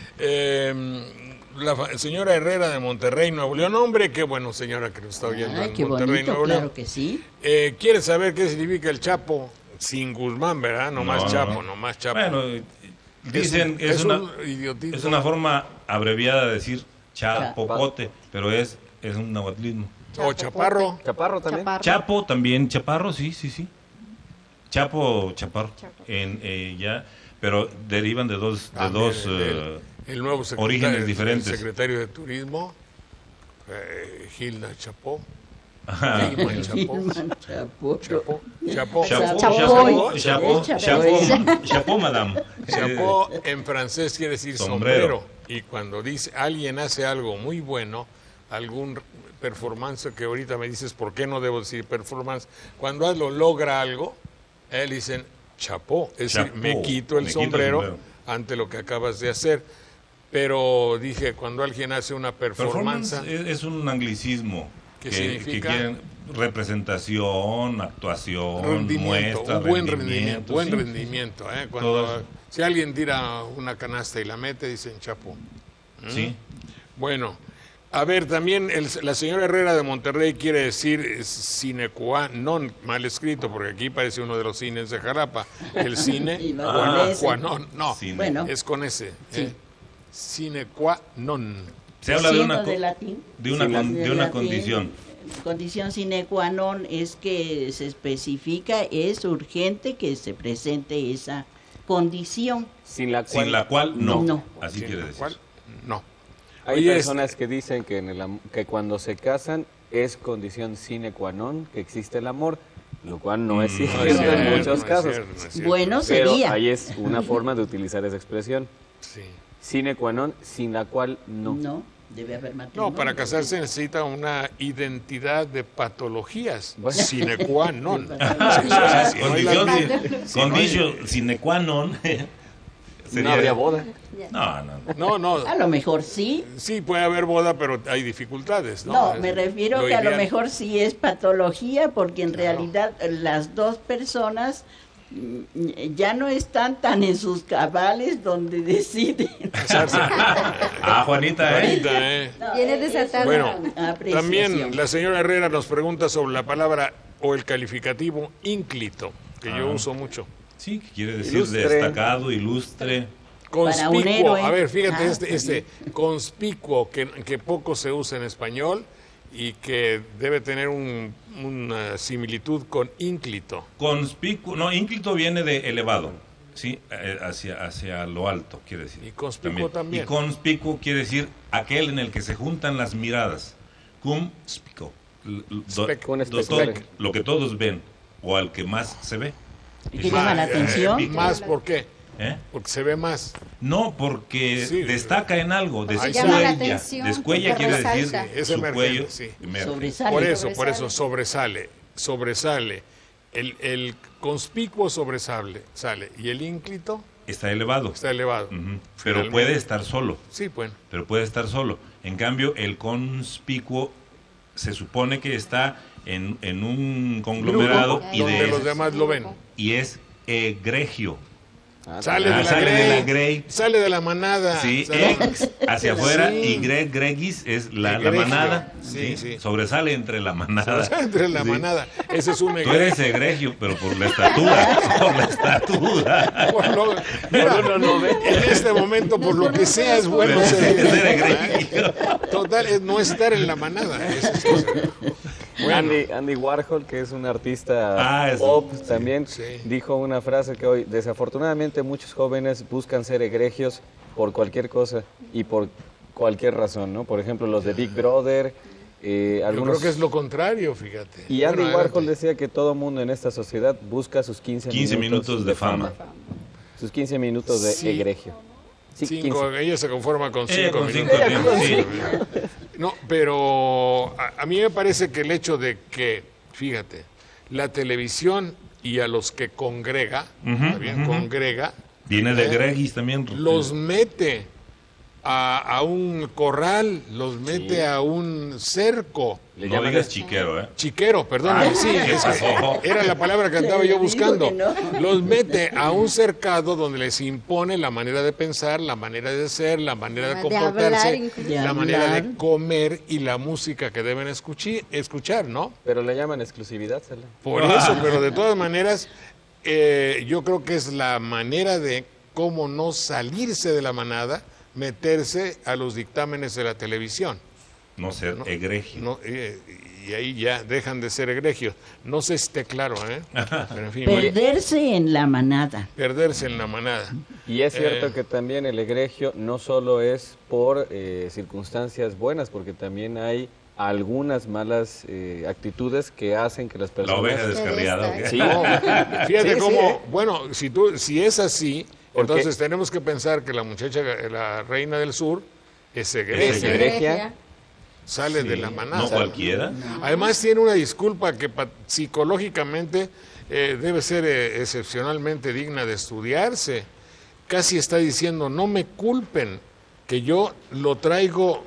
La señora Herrera de Monterrey, Nuevo León. Hombre, qué bueno, señora, que nos está oyendo Ay, en qué Monterrey, bonito, Nuevo León. claro que sí. ¿Quiere saber qué significa el Chapo? Sin Guzmán, ¿verdad? Nomás No, Chapo, no. nomás Chapo. Bueno, dicen que es un idiotismo. una forma abreviada de decir chapopote, pero es un nahuatlismo. O chaparro. Chaparro también. Chaparro. Chapo también, chaparro, sí, sí, sí. Chapo, chaparro. Chapo. Ya, pero derivan de dos El nuevo secretario, orígenes diferentes. El secretario de Turismo, Gilda Chapó. ajá. Gilman Chapó. Gilman Chapo. Chapó. Chapó. Chapo, Chapoy. chapo, chapo, chapo, madame. Chapó en francés quiere decir Sombrero. sombrero. Y cuando dice alguien hace algo muy bueno, algún performance que ahorita me dices por qué no debo decir performance, cuando logra algo, él dicen chapó, es decir, Chapó. me quito el sombrero ante lo que acabas de hacer. Pero dije, cuando alguien hace una Performance performance, es un anglicismo ¿Qué que significa? quieren representación, actuación, rendimiento, muestra, un buen rendimiento, buen sí. rendimiento. Cuando, Todas. si alguien tira una canasta y la mete, dicen chapo. Sí. Bueno, a ver, también la señora Herrera de Monterrey quiere decir sine qua non, mal escrito, porque aquí parece uno de los cines de Jalapa. El cine Y no qua, con ese. qua non, no, Cine. Bueno. es con ese. Sí. Sine qua non. Se habla de Siendo una, de latín. de una, Sí, con- de de una latín, condición. Condición sine qua non es que se especifica, es urgente que se presente esa condición. Sin la cual, Sin la cual no. No. Así Sin quiere la decir. cual, no. Hay Oye, personas que dicen que, que cuando se casan es condición sine qua non que existe el amor, lo cual no es No cierto es en cierto, muchos no es casos. cierto, no es cierto. Bueno, Pero sería. ahí es una forma de utilizar esa expresión. Sí. Sine qua non, sin la cual no. No, debe haber matrimonio. No, para casarse necesita una identidad de patologías, Bueno. sine qua non. Sí, Ah, sí, sí, no hay la- Condición sine qua non. No habría boda. No. No, A lo mejor sí. sí puede haber boda, pero hay dificultades, ¿no? No, me refiero que a lo ideal- mejor sí es patología porque en realidad las dos personas ya no están tan en sus cabales donde deciden. Casarse. Ah, Juanita, ¿eh? Juanita, ¿eh? Viene desatado. Bueno, apreciación. también la señora Herrera nos pregunta sobre la palabra o el calificativo ínclito, que yo Ah. uso mucho. Sí, que quiere decir Ilustre. destacado, ilustre. Para un Conspicuo, héroe. a ver, fíjate, Ah, este conspicuo, que poco se usa en español y que debe tener una similitud con ínclito. Conspicuo, no, ínclito viene de elevado, ¿sí? Hacia lo alto, quiere decir. Y conspicuo también. Y conspicuo quiere decir aquel en el que se juntan las miradas. Conspicuo. Un espectáculo. Lo que todos ven, o al que más se ve. ¿Y que llama la atención? Más, ¿por qué? ¿Eh? Porque se ve más. No, porque Sí. destaca en algo, Ahí llama la descuella. atención, Descuella porque quiere decir resalta. Es su emergente, cuello. sí. emerge. Sobresale. Por eso sobresale. El conspicuo sale y el ínclito Está elevado. está elevado. Ujú. Pero Finalmente. puede estar solo. Sí, bueno. Pero puede estar solo. En cambio, el conspicuo se supone que está en un conglomerado Grupo, y, donde los demás lo ven. y es egregio. Sale de la sale de la grey, grey. sale de la manada. Sí, sale- hacia afuera Sí. y gregis es la Egregio. manada. Sí, sí. Sobresale entre la manada. Entre la Sí. manada. Ese es un Tú eres egregio, pero por la estatura. Por la estatura. En este momento, por lo que sea, es bueno Pero ser ser egregio. egregio. Total, es no estar en la manada. Eso es- Bueno, Andy Warhol, que es un artista eso. pop, también sí. dijo una frase que hoy, desafortunadamente muchos jóvenes buscan ser egregios por cualquier cosa y por cualquier razón, ¿no? Por ejemplo, los de Big Brother, algunos... Yo creo que es lo contrario, fíjate. Y Andy Bueno, Warhol decía que todo mundo en esta sociedad busca sus 15 minutos de fama. Sus 15 minutos de Sí. egregio. Sí, 5, ella se conforma con 5 con minutos. 5 minutos, sí. No, pero a mí me parece que el hecho de que, fíjate, la televisión y a los que congrega, ¿está bien? Congrega, Viene de Gregis también. los mete a un corral, los mete a un cerco. Le No llaman digas chiquero, ¿eh? Chiquero, perdón, sí, ¿qué es que pasó? era la palabra que andaba yo Digo buscando. que no. Los mete a un cercado donde les impone la manera de pensar, la manera de ser, la manera de De comportarse, hablar, incluso. De la manera de hablar. comer y la música que deben escuchar, ¿no? Pero le llaman exclusividad, Sala. Por eso, pero de todas maneras, yo creo que es la manera de cómo no salirse de la manada, meterse a los dictámenes de la televisión. No ser egregio. No, y ahí ya dejan de ser egregios. No sé si esté claro, ¿eh? Pero en fin, Perderse en la manada. perderse en la manada. Y es cierto que también el egregio no solo es por circunstancias buenas, porque también hay algunas malas actitudes que hacen que las La personas... oveja descarriada. ¿o qué? Sí. No, fíjate Sí, cómo, sí. bueno, si es así, Porque- entonces tenemos que pensar que la muchacha, la reina del sur, es Es egregia, egregia. sale Sí, de la manada. No cualquiera. Además tiene una disculpa que psicológicamente debe ser excepcionalmente digna de estudiarse. Casi está diciendo, no me culpen, que yo lo traigo,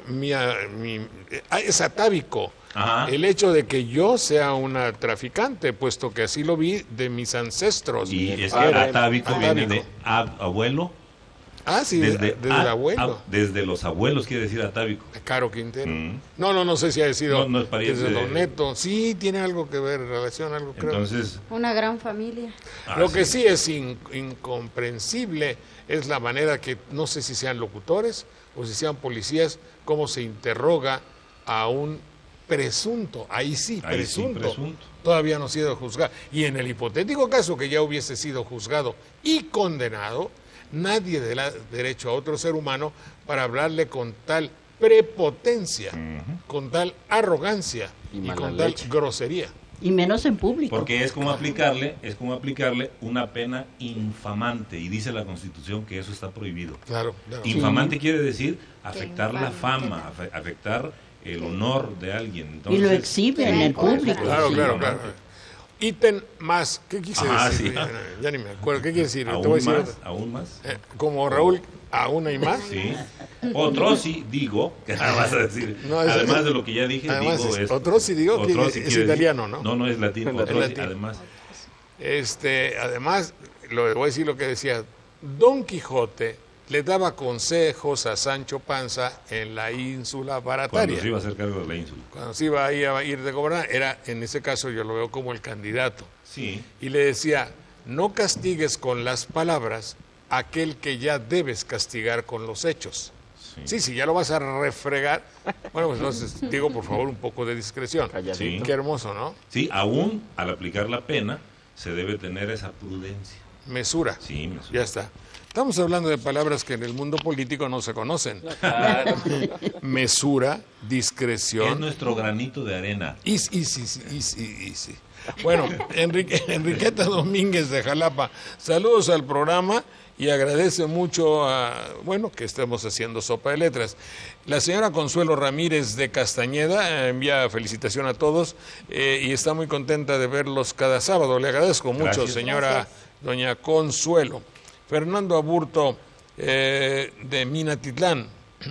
es atávico. Ajá. El hecho de que yo sea una traficante, puesto que así lo vi de mis ancestros. Y es que padre, atávico viene atávico. de abuelo. Ah, sí, desde el abuelo. Desde los abuelos quiere decir atávico. Caro Quintero. Mm. No sé si ha sido No es pariente desde de- Don Neto. Sí, tiene algo que ver, relación, algo creo. Entonces, Una gran familia. Lo que sí es incomprensible es la manera que, no sé si sean locutores o si sean policías, cómo se interroga a un presunto, ahí sí, Ahí sí, presunto, presunto. todavía no ha sido juzgado. Y en el hipotético caso que ya hubiese sido juzgado y condenado, nadie le da derecho a otro ser humano para hablarle con tal prepotencia, con tal arrogancia Y y mala con tal leche. grosería. Y menos en público. porque es como aplicarle una pena infamante y dice la Constitución que eso está prohibido. Claro, claro. Infamante quiere decir afectar la infame. fama, afectar el honor de alguien. Y Entonces, lo exhibe en el público. Claro, Sí, claro, no, claro. no. Ítem más, ¿qué quise Ajá, decir? sí. Ya ni me acuerdo, ¿qué quiere decir? Te voy a Aún decir más, otra. aún más. Como Raúl, ¿aún hay más? Sí. Otro sí digo, que nada vas a decir. No, es- además de lo que ya dije, además digo es- otro sí digo que otro es quiere decir- italiano, ¿no? No, es latín. Es Otro sí, latín. además. Además, voy a decir lo que decía, Don Quijote le daba consejos a Sancho Panza en la ínsula Cuando barataria. se iba a hacer cargo de la ínsula. Cuando se iba ahí a ir de gobernar, era, en ese caso yo lo veo como el candidato. Sí. Y le decía, no castigues con las palabras aquel que ya debes castigar con los hechos. Sí, si ya lo vas a refregar, bueno, pues entonces digo, por favor, un poco de discreción. Calladito. Sí. Qué hermoso, ¿no? Sí, aún al aplicar la pena se debe tener esa prudencia. Mesura. Sí, me Ya está. Estamos hablando de palabras que en el mundo político no se conocen. Mesura, es discreción. nuestro granito de arena. Easy. Bueno, Enriqueta Domínguez de Jalapa, saludos al programa y agradece mucho que estemos haciendo sopa de letras. La señora Consuelo Ramírez de Castañeda envía felicitación a todos y está muy contenta de verlos cada sábado. Le agradezco mucho, Gracias. señora doña Consuelo. Fernando Aburto de Minatitlán.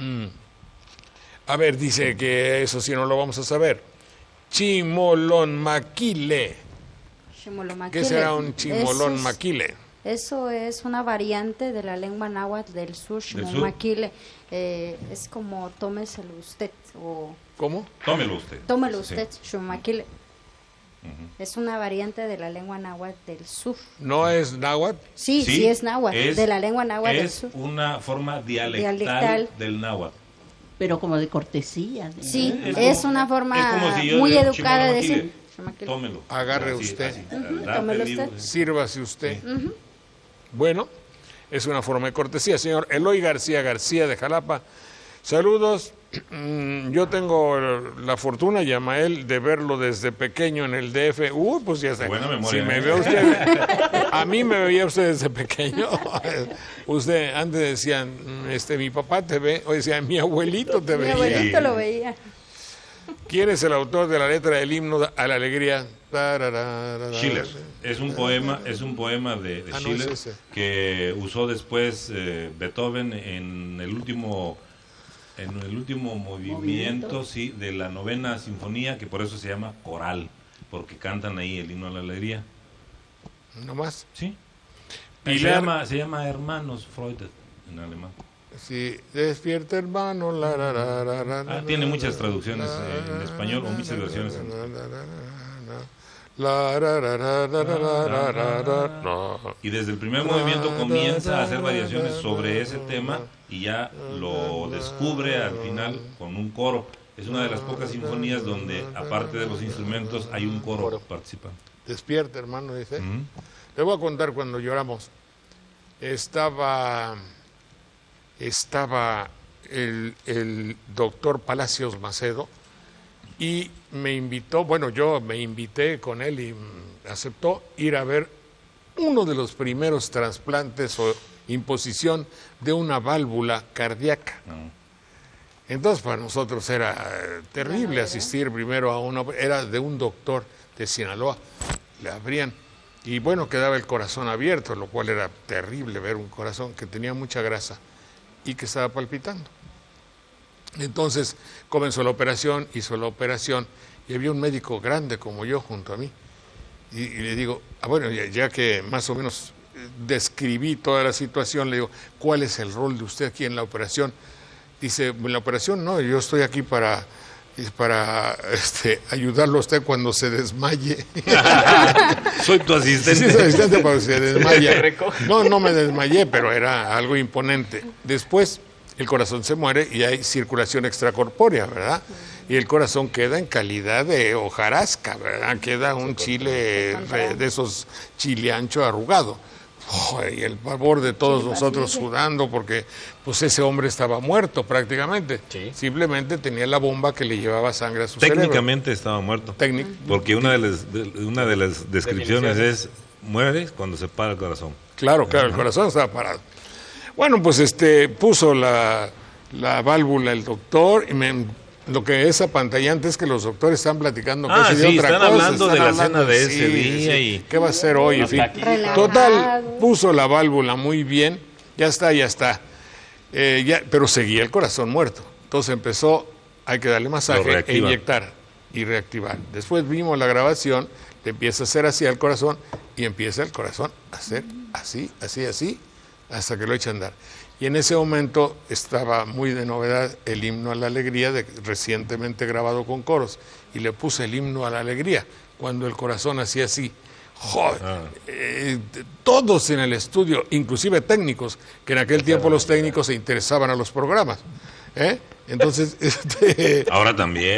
A ver, dice que eso sí no lo vamos a saber. Chimolón maquile. Chimolomaquile. ¿Qué será un chimolón Eso es- maquile? Eso es una variante de la lengua náhuatl del sur, sur? Chimolomaquile. Es como tómeselo usted o ¿Cómo? Tómelo usted. tómelo Sí. usted, Chimolomaquile. Es una variante de la lengua náhuatl del sur. ¿No es náhuatl? Sí, es náhuatl, de la lengua náhuatl del Es sur. una forma dialectal, Dialectal. del náhuatl. Pero como de cortesía. ¿no? Sí, Es es como- una es forma como si yo muy le- educada de Chimolomaquile, decir. Chimolomaquile. Tómelo. Agarre usted. date tómelo libre. usted. Sírvase usted. Bueno, es una forma de cortesía. Señor Eloy García de Jalapa, Saludos. Yo tengo la fortuna, Yamael, de verlo desde pequeño en el DF. Pues ya está. Buena memoria. Si me ve usted, a mí me veía usted desde pequeño. Usted, antes decían, mi papá te ve, o decía, mi abuelito te Mi veía. abuelito lo veía. ¿Quién es el autor de la letra del himno a la alegría? Schiller. Es un poema de no, Schiller es ese. que usó después Beethoven en el último movimiento, sí, de la 9ª sinfonía, que por eso se llama coral, porque cantan ahí el himno a la alegría. ¿No más? Sí. Pilar. Se llama Hermanos Freude en alemán. Sí, despierta hermano. Tiene muchas traducciones en español o muchas versiones. Y desde el primer movimiento comienza a hacer variaciones sobre ese tema y ya lo descubre al final con un coro. Es una de las pocas sinfonías donde, aparte de los instrumentos, hay un coro participante. Despierta, hermano, dice. Le voy a contar cuando lloramos. Estaba el doctor Palacios Macedo y me invitó, yo me invité con él y aceptó ir a ver uno de los primeros trasplantes o imposición de una válvula cardíaca. Entonces para nosotros era terrible asistir primero a uno, era de un doctor de Sinaloa, le abrían y quedaba el corazón abierto, lo cual era terrible ver un corazón que tenía mucha grasa y que estaba palpitando. Entonces comenzó la operación, hizo la operación y había un médico grande como yo junto a mí y le digo, ya que más o menos describí toda la situación, le digo, ¿cuál es el rol de usted aquí en la operación? Dice, en la operación no, yo estoy aquí para ayudarlo a usted cuando se desmaye. Soy tu asistente. Sí, soy asistente cuando se desmaya. No me desmayé, pero era algo imponente. Después el corazón se muere y hay circulación extracorpórea, ¿verdad? Y el corazón queda en calidad de hojarasca, ¿verdad? Queda un chile de esos chile ancho arrugado. Y el pavor de todos nosotros sudando porque pues ese hombre estaba muerto prácticamente. Sí. Simplemente tenía la bomba que le llevaba sangre a su Técnicamente cerebro. Estaba muerto. Porque una de las descripciones es muere cuando se para el corazón. Claro, el corazón estaba parado. Bueno, pues puso la válvula el doctor y lo que es apantallante es que los doctores están platicando casi de otra cosa. Hablando de la cena de ese día. Y ¿qué va a hacer hoy? En fin. Total, puso la válvula muy bien, ya está. Pero seguía el corazón muerto. Entonces empezó, hay que darle masaje e inyectar y reactivar. Después vimos la grabación, le empieza a hacer así al corazón y empieza el corazón a hacer así, hasta que lo echa a andar. Y en ese momento estaba muy de novedad el himno a la alegría, recientemente grabado con coros, y le puse el himno a la alegría, cuando el corazón hacía así. Joder, todos en el estudio, inclusive técnicos, que en aquel tiempo los técnicos se interesaban a los programas. Entonces, ahora también.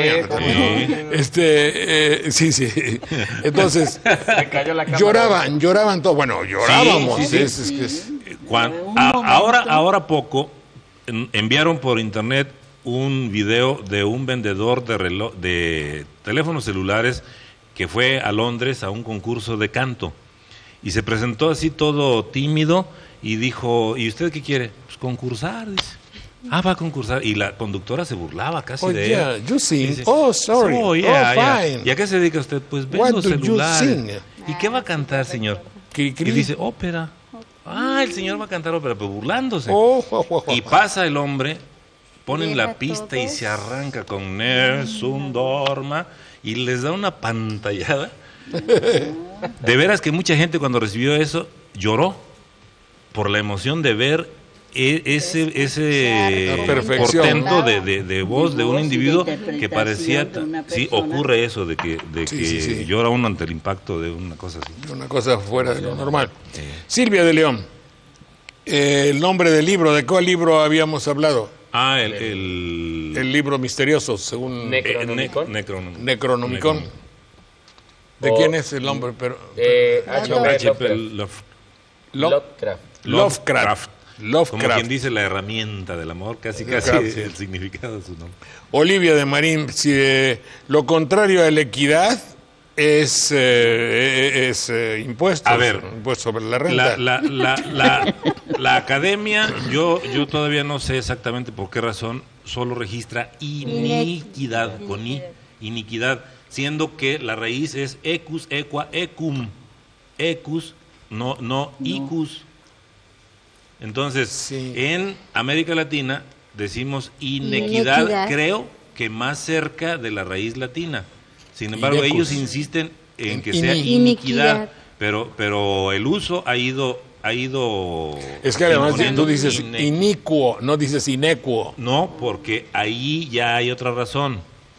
Sí. Entonces, lloraban todos. Bueno, llorábamos. Sí. Ahora poco enviaron por internet un video de un vendedor de teléfonos celulares que fue a Londres a un concurso de canto y se presentó así todo tímido y dijo, ¿y usted qué quiere? Pues concursar, dice. Va a concursar. Y la conductora se burlaba casi de él. You sing. Dice, Sorry. Fine. ¿Y a qué se dedica usted? Pues vendo celulares. You sing? ¿Y qué va a cantar, señor? Y dice, ópera. El señor va a cantar ópera, pero burlándose. Y pasa el hombre, ponen la pista y se arranca con Nessun Dorma y les da una pantallada. De veras que mucha gente cuando recibió eso lloró por la emoción de ver ese portento de voz de un individuo que parecía, ocurre eso de que llora uno ante el impacto de una cosa así. Una cosa fuera de lo normal. Silvia de León, el nombre del libro, ¿de cuál libro habíamos hablado? El libro misterioso, según Necronomicon. ¿De quién es el nombre? H.P. Lovecraft. Lovecraft. Como quien dice, la herramienta del amor, casi el significado de su nombre. Olivia de Marín, si lo contrario a la equidad es impuestos. A ver, impuestos sobre la renta. La academia, yo todavía no sé exactamente por qué razón, solo registra iniquidad, con i, iniquidad, siendo que la raíz es ecus, equa, ecum, ecus, no icus. Entonces, sí. En América Latina decimos inequidad, creo que más cerca de la raíz latina. Sin embargo, ellos insisten en que sea iniquidad, pero el uso ha ido es que además tú dices inicuo, no dices inequo. No, porque ahí ya hay otra razón.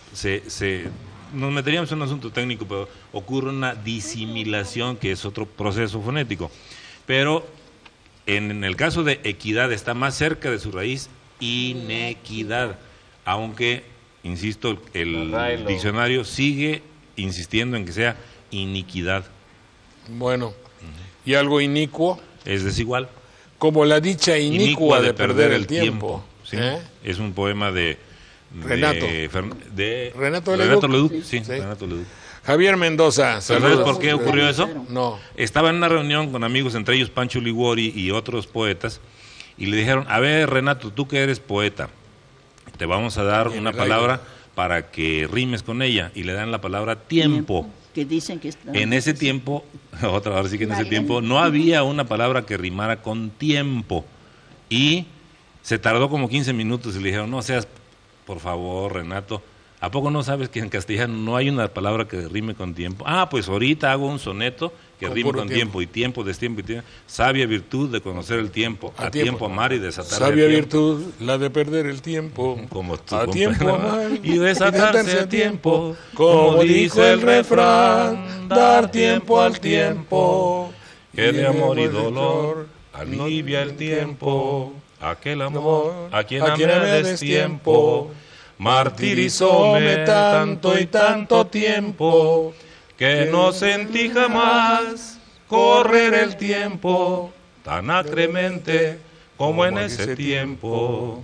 Nos meteríamos en un asunto técnico, pero ocurre una disimilación, que es otro proceso fonético. Pero en el caso de equidad está más cerca de su raíz inequidad, aunque, insisto, el diccionario sigue insistiendo en que sea iniquidad. Bueno, ¿y algo inicuo? Es desigual. Como la dicha inicua de perder el tiempo. ¿Sí? Es un poema de Renato. Renato Leduc. Sí, Renato Leduc. Javier Mendoza, saludos. ¿Sabes por qué ocurrió eso? No. Estaba en una reunión con amigos, entre ellos Pancho Liguori y otros poetas, y le dijeron, a ver, Renato, tú que eres poeta, te vamos a dar una palabra para que rimes con ella, y le dan la palabra tiempo. Que dicen que en ese tiempo, ahora sí que en ese tiempo, no había una palabra que rimara con tiempo, y se tardó como 15 minutos y le dijeron, no seas, por favor, Renato, ¿a poco no sabes que en castellano no hay una palabra que rime con tiempo? Ah, pues ahorita hago un soneto que rime con tiempo, y tiempo, destiempo, y tiempo. Sabia virtud de conocer el tiempo, a tiempo amar y desatarse. Sabia virtud, la de perder el tiempo, como tú, a tiempo amar y desatarse a tiempo, como dice el refrán, dar tiempo al tiempo, que de amor y dolor alivia el tiempo, aquel amor a quien amé a destiempo, martirizóme tanto y tanto tiempo, que no sentí jamás correr el tiempo tan acremente como en ese tiempo.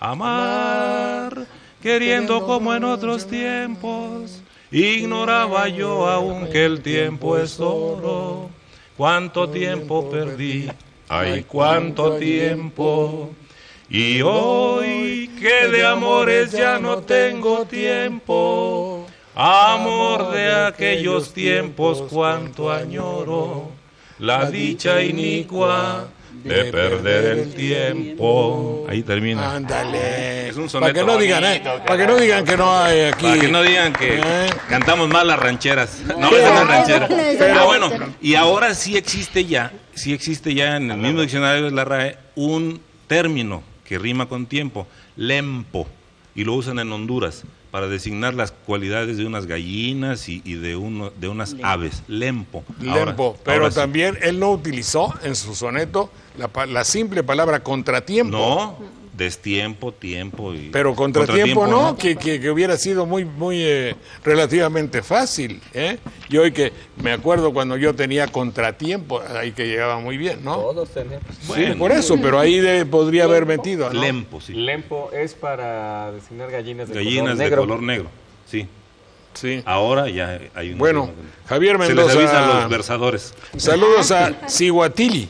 Amar, queriendo como en otros tiempos, ignoraba yo aún que el tiempo es oro. Cuánto tiempo perdí, ay, cuánto tiempo. Y hoy que de amores ya no tengo tiempo, amor de aquellos tiempos cuánto añoro, la dicha inicua de perder el tiempo. Ahí termina. Ándale. Es un soneto. Para que no digan, para que no digan que no hay aquí. Para que no digan que cantamos mal las rancheras. No, es una ranchera. Pero bueno, y ahora sí existe ya en el mismo diccionario de la RAE un término que rima con tiempo, lempo, y lo usan en Honduras para designar las cualidades de unas gallinas y de unas aves, lempo. Lempo, pero también él no utilizó en su soneto la simple palabra contratiempo. No, destiempo, tiempo. Pero contratiempo no, que hubiera sido muy relativamente fácil. Yo hoy que me acuerdo cuando yo tenía contratiempo, ahí que llegaba muy bien, ¿no? Todos tenemos. Sí, por eso, pero ahí podría haber metido, ¿no? Lempo, sí. Lempo es para designar gallinas de color negro, sí. Sí. Ahora ya hay un... Bueno, Javier Mendoza. Se les avisa a los versadores. Saludos a Cihuatilli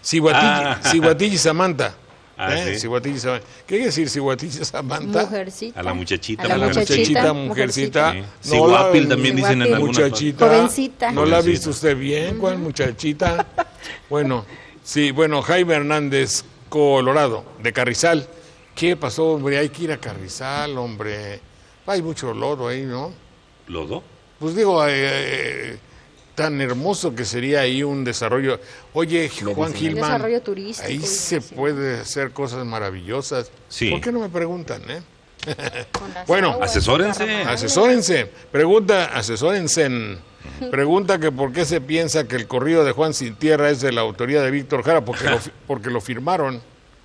Samantha. Sí. ¿Qué quiere decir Cihuatilli Samantha? Mujercita. A la muchachita. A la mujercita. Sí. Cihuapil también dicen en algunas muchachita. Jovencita. ¿No la ha visto usted bien? ¿Cuál muchachita? Bueno, sí, Jaime Hernández Colorado, de Carrizal. ¿Qué pasó, hombre? Hay que ir a Carrizal, hombre. Hay mucho lodo ahí, ¿no? ¿Lodo? Pues digo, tan hermoso que sería ahí un desarrollo. Oye, Juan Gilman, desarrollo turístico, ahí se puede hacer cosas maravillosas. Sí. ¿Por qué no me preguntan, Bueno, asesórense. Pregunta que por qué se piensa que el corrido de Juan Sin Tierra es de la autoría de Víctor Jara, porque lo firmaron.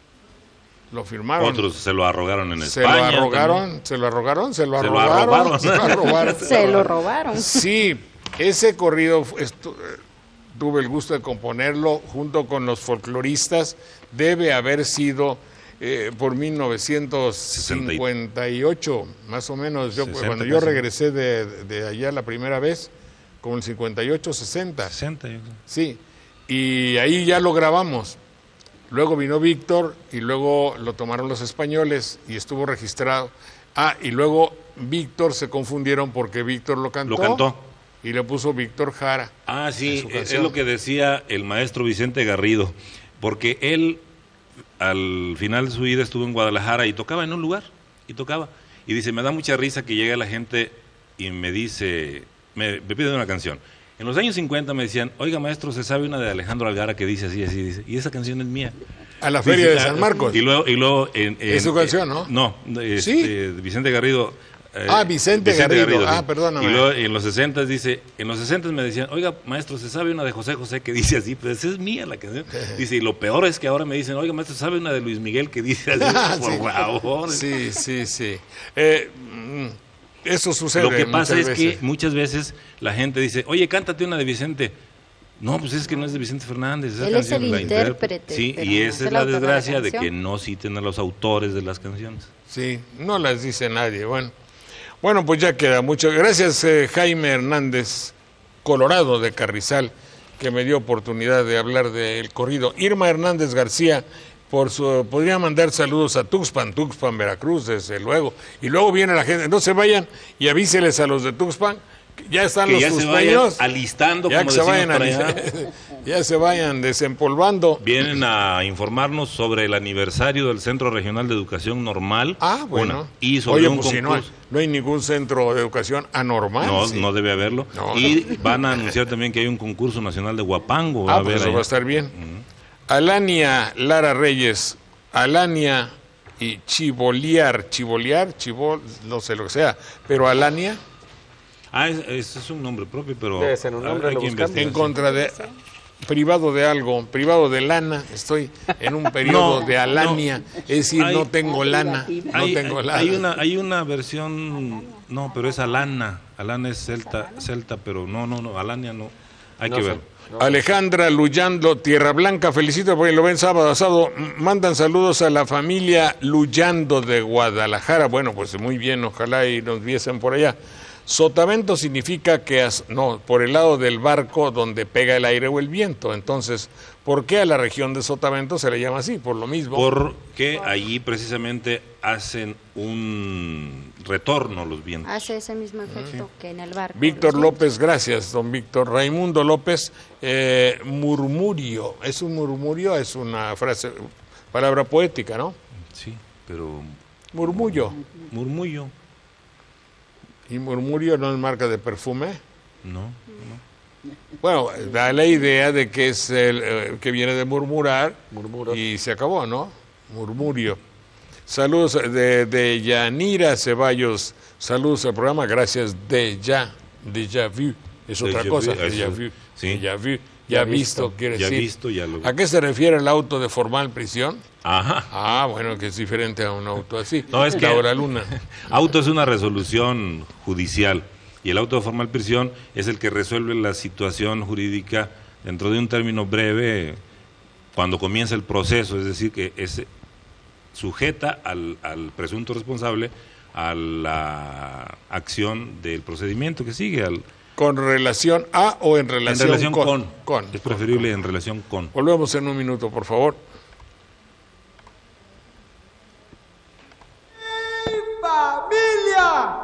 Otros se lo arrogaron en Se España. Se lo robaron. Se lo robaron. Sí, ese corrido tuve el gusto de componerlo junto con los folcloristas, debe haber sido por 1958, más o menos, cuando yo regresé de allá la primera vez, como el 58, 60. 60, yo creo. Sí, y ahí ya lo grabamos. Luego vino Víctor y luego lo tomaron los españoles y estuvo registrado. Y luego Víctor se confundieron porque Víctor lo cantó. Lo cantó. Y le puso Víctor Jara. Sí, es lo que decía el maestro Vicente Garrido, porque él al final de su vida estuvo en Guadalajara y tocaba en un lugar, y dice, me da mucha risa que llega la gente y me dice, me pide una canción. En los años 50 me decían, oiga maestro, se sabe una de Alejandro Algara que dice así, dice, y esa canción es mía. A la Feria de San Marcos. Y luego es su canción, ¿no? No, ¿Sí? Vicente Garrido. Vicente Garrido. Sí. Perdóname. Y luego en los 60 dice, en los 60 me decían, oiga maestro, se sabe una de José José que dice así, pues esa es mía la canción. Dice, y lo peor es que ahora me dicen, oiga maestro, se sabe una de Luis Miguel que dice así, por favor. Sí. Eso sucede. Lo que pasa es veces. que muchas veces la gente dice, oye, cántate una de Vicente. No, pues es que no es de Vicente Fernández. Esa Él es canción el intérprete. Sí, pero y no esa el es la autor de desgracia de canción. que no citen a los autores de las canciones. Sí, no las dice nadie. Bueno, pues ya queda mucho. Gracias, Jaime Hernández, Colorado de Carrizal, que me dio oportunidad de hablar del corrido. Irma Hernández García, podría mandar saludos a Tuxpan, Veracruz, desde luego. Y luego viene la gente, no se vayan y avíseles a los de Tuxpan, que ya están que los ya se suspeños. vayan alistando, Ya como que se decimos vayan por allá. ya se vayan desempolvando. Vienen a informarnos sobre el aniversario del Centro Regional de Educación Normal. Bueno. Y sobre un pues concurso. si no hay ningún centro de educación anormal. No debe haberlo. No, Van a anunciar también que hay un concurso nacional de Guapango. Pues eso va a estar bien. Alania Lara Reyes, Alania y Chivoliar, no sé lo que sea, pero Alania. Ese es un nombre propio, pero debe ser un nombre, hay lo que buscamos. investigar. En contra de privado de algo, privado de lana, estoy en un periodo de Alania, es decir, no tengo lana, Hay una versión, no, pero es Alana es celta, pero no, Alania no, hay que ver. Alejandra Luyando, Tierra Blanca, felicito porque lo ven sábado asado. Mandan saludos a la familia Luyando de Guadalajara. Bueno, pues muy bien, ojalá y nos viesen por allá. Sotavento significa que, por el lado del barco donde pega el aire o el viento. Entonces, ¿por qué a la región de Sotavento se le llama así? Por lo mismo. Porque allí precisamente hacen un retorno los vientos. Hace ese mismo efecto que en el barco. Víctor López, gracias, don Víctor. Raimundo López, murmurio. ¿Es un murmurio? Es una frase, palabra poética, ¿no? Sí, pero... Murmullo. ¿Y murmurio no es marca de perfume? No. Bueno, da la idea de que es que viene de murmurar y se acabó, ¿no? Murmurio. Saludos de Yanira Ceballos. Saludos al programa. Gracias. Déjà vu. Es otra cosa. Déjà vu. Sí. Déjà vu. Ya visto, quiere decir. Ya visto, ya lo... ¿A qué se refiere el auto de formal prisión? Ajá. Bueno, que es diferente a un auto así. No, es que Laura Luna. Auto es una resolución judicial y el auto de formal prisión es el que resuelve la situación jurídica dentro de un término breve cuando comienza el proceso, es decir, que es sujeta al presunto responsable a la acción del procedimiento que sigue. ¿Con relación a o en relación con? Es preferible en relación con. Volvemos en un minuto, por favor. ¡Familia!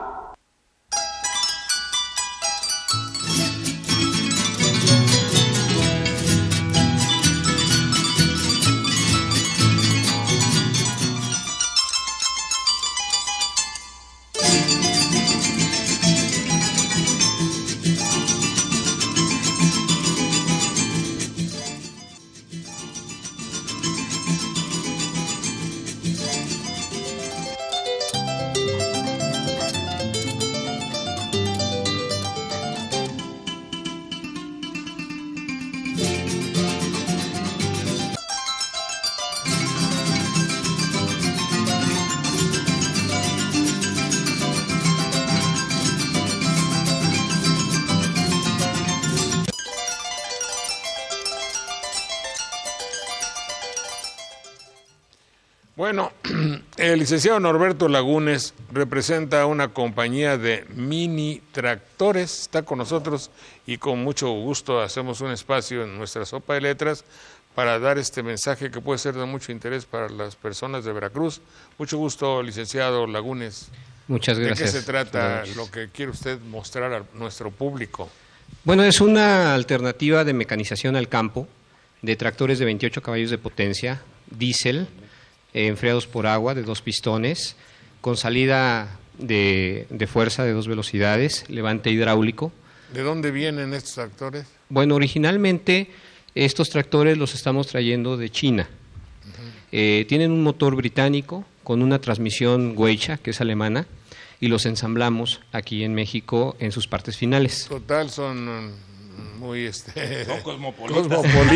Bueno, el licenciado Norberto Lagunes representa una compañía de mini tractores, está con nosotros y con mucho gusto hacemos un espacio en nuestra sopa de letras para dar este mensaje que puede ser de mucho interés para las personas de Veracruz. Mucho gusto, licenciado Lagunes. Muchas gracias. ¿De qué se trata lo que quiere usted mostrar a nuestro público? Bueno, es una alternativa de mecanización al campo, de tractores de 28 caballos de potencia, diésel, enfriados por agua de 2 pistones, con salida de fuerza de 2 velocidades, levante hidráulico. ¿De dónde vienen estos tractores? Bueno, originalmente estos tractores los estamos trayendo de China. Tienen un motor británico con una transmisión Weicha, que es alemana, y los ensamblamos aquí en México en sus partes finales. Total, son muy Son cosmopolitas.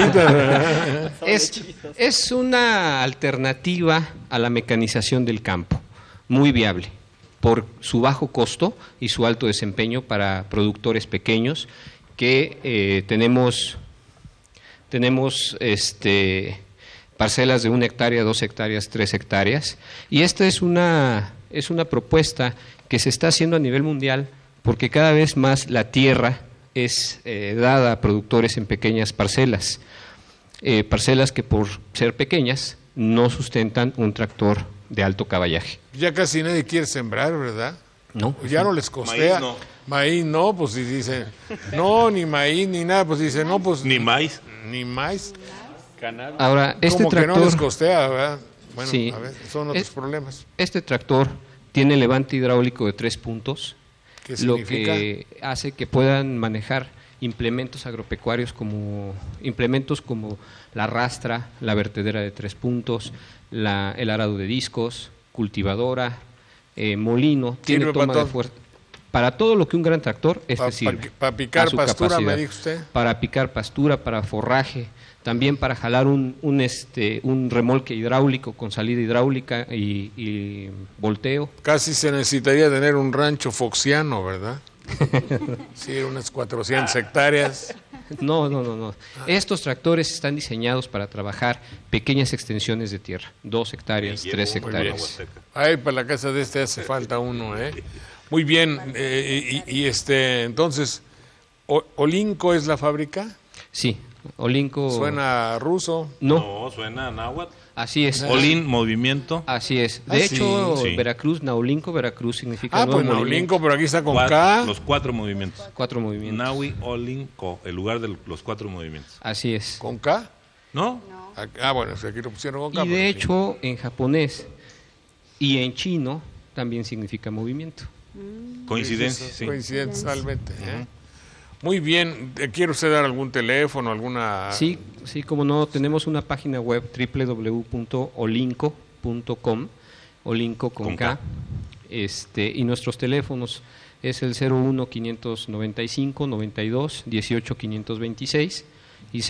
Es una alternativa a la mecanización del campo, muy viable, por su bajo costo y su alto desempeño para productores pequeños que tenemos parcelas de 1 hectárea, 2 hectáreas, 3 hectáreas, y esta es una propuesta que se está haciendo a nivel mundial porque cada vez más la tierra es dada a productores en pequeñas parcelas, parcelas que por ser pequeñas no sustentan un tractor de alto caballaje. Ya casi nadie quiere sembrar, ¿verdad? No. Ya no les costea. Maíz no, pues si dicen, no, ni maíz, ni nada, pues dicen, no, pues... Ni maíz. Ni maíz. Ahora, este como tractor... que no les costea, ¿verdad? Bueno, sí, a ver, son otros problemas. Este tractor tiene levante hidráulico de 3 puntos, ¿Qué lo significa? que hace que puedan manejar implementos agropecuarios como la rastra, la vertedera de 3 puntos, el arado de discos, cultivadora, molino, tiene ¿Sirve toma para de todo? fuerza. Para todo lo que un gran tractor sirve. Para picar a su pastura, capacidad. me dijo usted. Para picar pastura, para forraje, también para jalar un remolque hidráulico con salida hidráulica y volteo. Casi se necesitaría tener un rancho foxiano, ¿verdad? Sí, unas 400 hectáreas. No. Estos tractores están diseñados para trabajar pequeñas extensiones de tierra, 2 hectáreas, 3 hectáreas. Ay, para la casa de este hace falta uno, ¿eh? Muy bien, entonces, ¿Olinco es la fábrica? Sí, Olinco... ¿Suena ruso? No, suena náhuatl. Así es. Olin, movimiento. Así es. De hecho, sí. Veracruz, Naulinco, Veracruz significa pues nuevo Naulinco, movimiento. pero aquí está con K. Los 4 movimientos. 4 movimientos. Nahui, Olin, Ko, el lugar de los 4 movimientos. Así es. ¿Con K? ¿No? Bueno, aquí lo pusieron con K. Y de hecho, en japonés y en chino también significa movimiento. Coincidencia, sí. Coincidentalmente. Muy bien. ¿Quiere usted dar algún teléfono, alguna...? Sí, como no, tenemos una página web www.olinco.com, Olinco con K, y nuestros teléfonos es el 01-595-92-18-526 y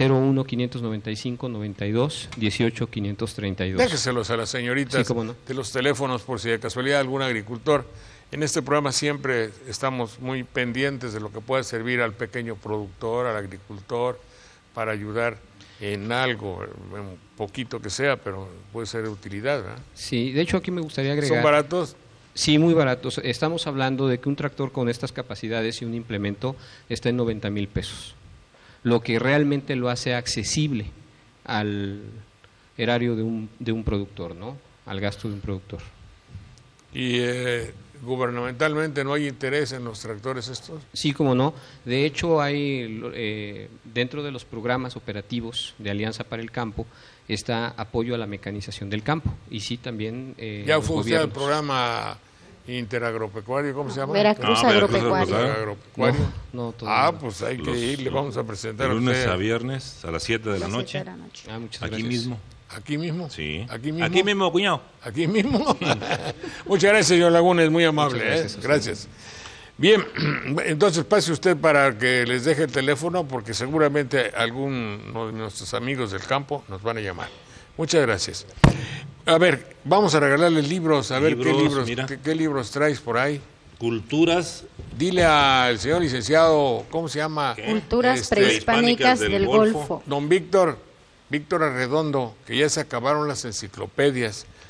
01-595-92-18-532. Déjeselos a las señoritas de los teléfonos por si de casualidad algún agricultor. En este programa siempre estamos muy pendientes de lo que pueda servir al pequeño productor, al agricultor, para ayudar en algo, un poquito que sea, pero puede ser de utilidad, ¿verdad? Sí, de hecho aquí me gustaría agregar... ¿Son baratos? Sí, muy baratos. Estamos hablando de que un tractor con estas capacidades y un implemento está en 90,000 pesos, lo que realmente lo hace accesible al erario de un productor, ¿no? Al gasto de un productor. Y gubernamentalmente no hay interés en los tractores estos. Sí, como no. De hecho, hay dentro de los programas operativos de Alianza para el Campo está apoyo a la mecanización del campo. Y sí, también ya fue usted al programa interagropecuario, ¿cómo se llama? Veracruz Agropecuario. Agropecuario. No, pues hay que ir, le vamos a presentar de lunes a usted. a viernes a las 7 de la noche. Muchas Aquí gracias. mismo. ¿Aquí mismo? Sí. ¿Aquí mismo? Aquí mismo, cuñado. ¿Aquí mismo? Muchas gracias, señor Lagunes, muy amable. Gracias. Bien, entonces pase usted para que les deje el teléfono porque seguramente alguno de nuestros amigos del campo nos van a llamar. Muchas gracias. A ver, vamos a regalarles libros, a ver qué libros traes por ahí. Culturas. Dile al señor licenciado, ¿cómo se llama? Culturas prehispánicas del Golfo. Don Víctor Arredondo, que ya se acabaron las enciclopedias.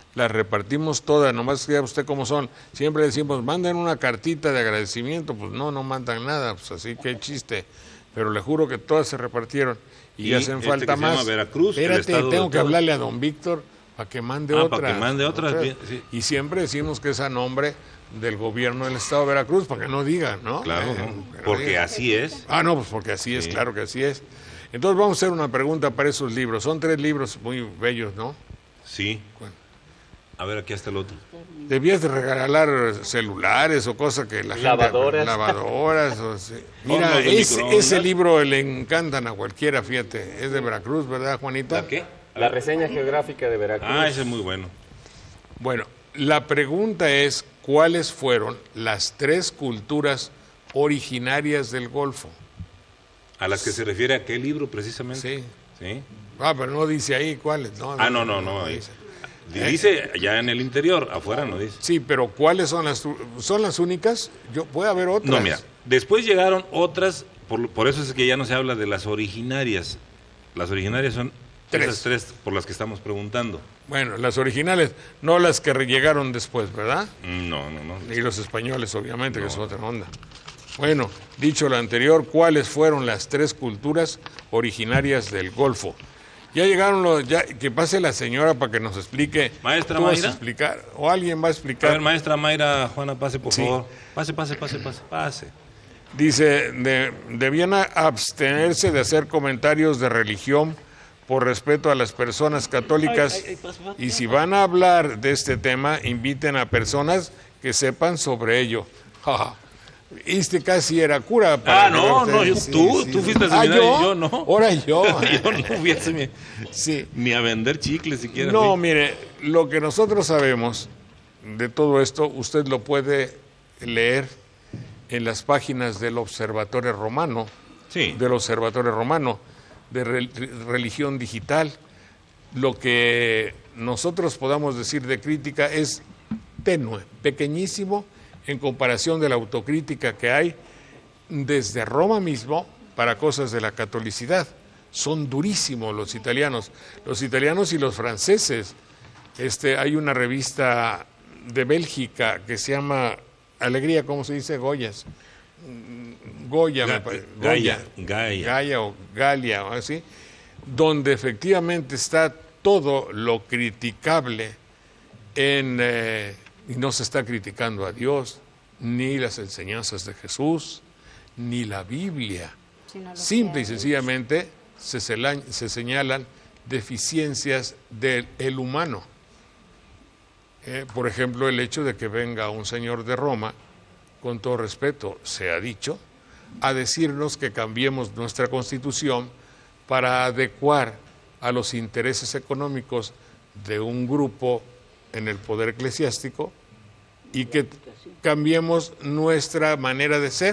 las repartimos todas, nomás que ya usted cómo son. Siempre decimos, manden una cartita de agradecimiento, pues no mandan nada, pues así que chiste. Pero le juro que todas se repartieron y hacen falta que más. se llama Veracruz, Espérate, tengo que hablarle a don Víctor para que mande otra. Para que mande otras. Sí. Y siempre decimos que es a nombre del gobierno del estado de Veracruz, para que no digan, ¿no? Claro, porque así es. No, pues porque así es, claro que así es. Entonces vamos a hacer una pregunta para esos libros. Son 3 libros muy bellos, ¿no? Sí. Bueno. A ver, aquí está el otro. Debías de regalar celulares o cosas que la Lavadoras. gente... Lavadoras. Mira, ese libro le encantan a cualquiera, fíjate. Es de Veracruz, ¿verdad, Juanita? ¿La qué? La reseña geográfica de Veracruz. Ese es muy bueno. Bueno, la pregunta es, ¿cuáles fueron las 3 culturas originarias del Golfo? ¿A las que se refiere a qué libro precisamente? Sí. Pero no dice ahí cuáles, ¿no? No. Dice ya en el interior, afuera no dice. Sí, pero ¿cuáles son las únicas? Puede haber otras. No, mira, después llegaron otras, por eso es que ya no se habla de las originarias. Las originarias son 3. esas 3 por las que estamos preguntando. Bueno, las originales, no las que llegaron después, ¿verdad? No. Y los españoles, obviamente, que es otra onda. Bueno, dicho lo anterior, ¿cuáles fueron las 3 culturas originarias del Golfo? Ya llegaron que pase la señora para que nos explique. Maestra ¿Tú vas Mayra? a explicar? ¿O alguien va a explicar? A ver, maestra Mayra, Juana, pase, por Sí. favor. Pase. Dice, debían abstenerse de hacer comentarios de religión por respeto a las personas católicas. Y si van a hablar de este tema, inviten a personas que sepan sobre ello. Casi era cura. No, tú fuiste al seminario y yo no. Ahora yo. Yo no hubiese Sí. ni a vender chicles siquiera. No, fui. mire, lo que nosotros sabemos de todo esto, usted lo puede leer en las páginas del Observatorio Romano, Sí. de religión digital. Lo que nosotros podamos decir de crítica es tenue, pequeñísimo, en comparación de la autocrítica que hay desde Roma mismo para cosas de la catolicidad. Son durísimos los italianos y los franceses. Hay una revista de Bélgica que se llama Alegría, ¿cómo se dice? Goyas. Goya, me parece. Gaia o Galia, o así, donde efectivamente está todo lo criticable y no se está criticando a Dios, ni las enseñanzas de Jesús, ni la Biblia. Simple y sencillamente se señalan deficiencias del humano. Por ejemplo, el hecho de que venga un señor de Roma, con todo respeto, se ha dicho, a decirnos que cambiemos nuestra constitución para adecuar a los intereses económicos de un grupo en el poder eclesiástico y que cambiemos nuestra manera de ser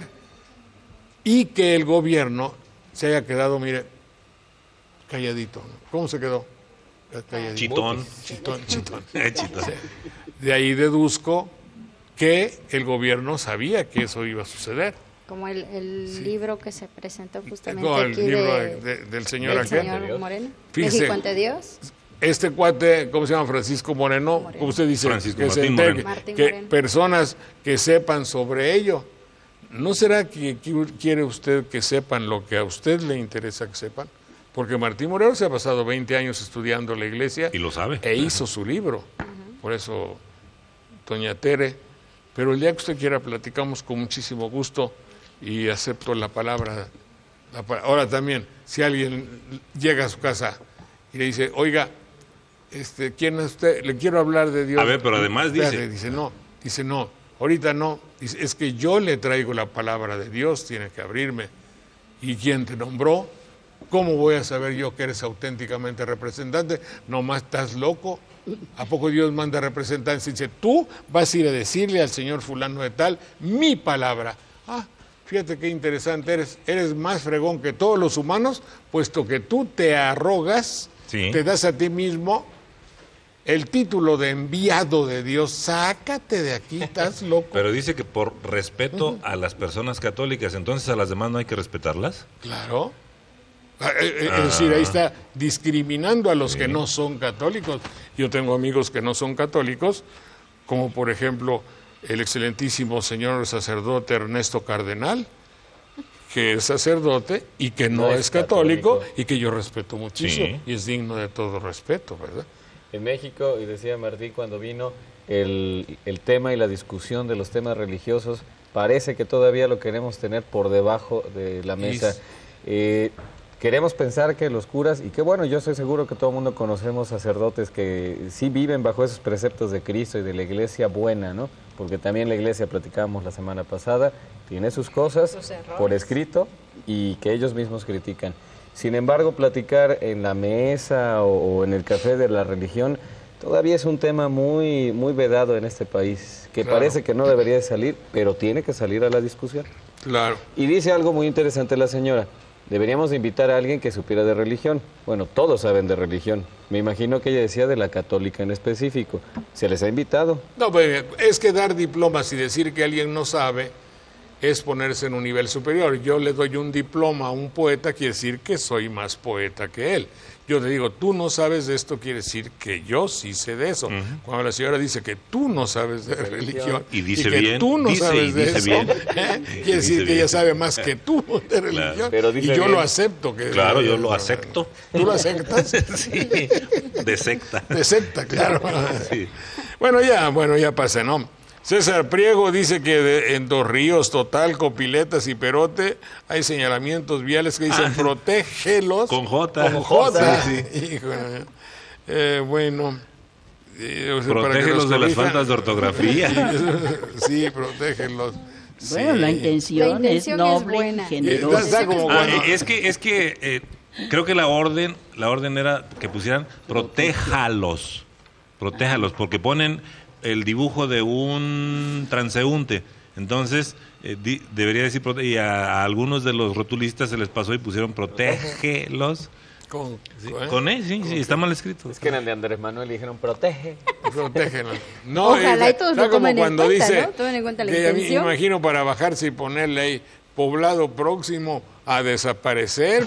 y que el gobierno se haya quedado, mire, calladito. ¿Cómo se quedó? Chitón. Chitón. Chitón. Sí. De ahí deduzco que el gobierno sabía que eso iba a suceder. Como el libro que se presentó justamente No, el aquí libro del señor aquel. señor Moreno. Fíjese, México ante Dios. Este cuate, ¿cómo se llama? Francisco Moreno, como usted dice, Francisco que, Martín Moreno. que personas que sepan sobre ello. ¿No será que quiere usted que sepan lo que a usted le interesa que sepan? Porque Martín Moreno se ha pasado 20 años estudiando la iglesia. Y lo sabe. E hizo su libro. Por eso, doña Tere, pero el día que usted quiera platicamos con muchísimo gusto y acepto la palabra. Ahora también, si alguien llega a su casa y le dice, oiga, ¿quién es usted? Le quiero hablar de Dios. A ver, pero además dice no, ahorita no. Dice, es que yo le traigo la palabra de Dios, tiene que abrirme. ¿Y quién te nombró? ¿Cómo voy a saber yo que eres auténticamente representante? Nomás estás loco. ¿A poco Dios manda representantes? Dice, tú vas a ir a decirle al señor fulano de tal mi palabra. Fíjate qué interesante eres. Eres más fregón que todos los humanos, puesto que tú te arrogas, te das a ti mismo el título de enviado de Dios. Sácate de aquí, estás loco. Pero dice que por respeto a las personas católicas, entonces a las demás no hay que respetarlas. Claro. Es decir, ahí está discriminando a los que no son católicos. Yo tengo amigos que no son católicos, como por ejemplo el excelentísimo señor sacerdote Ernesto Cardenal, que es sacerdote y que no es católico y que yo respeto muchísimo y es digno de todo respeto, ¿verdad? En México, y decía Martí cuando vino, el tema y la discusión de los temas religiosos parece que todavía lo queremos tener por debajo de la mesa. Queremos pensar que los curas, y que bueno, yo estoy seguro que todo el mundo conocemos sacerdotes que sí viven bajo esos preceptos de Cristo y de la iglesia buena, ¿no? Porque también la iglesia, platicábamos la semana pasada, tiene sus cosas por escrito y que ellos mismos critican. Sin embargo, platicar en la mesa o en el café de la religión todavía es un tema muy, muy vedado en este país, que parece que no debería de salir, pero tiene que salir a la discusión. Claro. Y dice algo muy interesante la señora. Deberíamos de invitar a alguien que supiera de religión. Bueno, todos saben de religión. Me imagino que ella decía de la católica en específico. ¿Se les ha invitado? No, pues, es que dar diplomas y decir que alguien no sabe es ponerse en un nivel superior. Yo le doy un diploma a un poeta, quiere decir que soy más poeta que él. Yo le digo, tú no sabes de esto, quiere decir que yo sí sé de eso. Cuando la señora dice que tú no sabes de religión y dice que bien, tú no dice sabes de eso, quiere decir que ella sabe más que tú de religión. Pero y yo lo acepto. Claro, yo lo acepto. ¿Tú lo aceptas? Sí, de secta. De secta, claro. Sí. Bueno, ya pasa, ¿no? César Priego dice que en Dos Ríos, Totalco, Piletas y Perote hay señalamientos viales que dicen protégelos. Con J. Con J. Sí. Híjole. Bueno. Protégelos de las faltas de ortografía. Sí, protégelos. Bueno, sí. la intención es noble, buena. generosa. Es que creo que la orden era que pusieran protéjalos, porque ponen el dibujo de un transeúnte. Entonces, debería decir, y a algunos de los rotulistas se les pasó y pusieron protégelos. Con sí, está mal escrito. Es que en el de Andrés Manuel dijeron protege. Protégelos. No, Ojalá y todos lo tomen en cuando cuenta, dice, ¿no? Tomen en cuenta la que a mí intención. imagino para bajarse y ponerle ahí poblado próximo a desaparecer.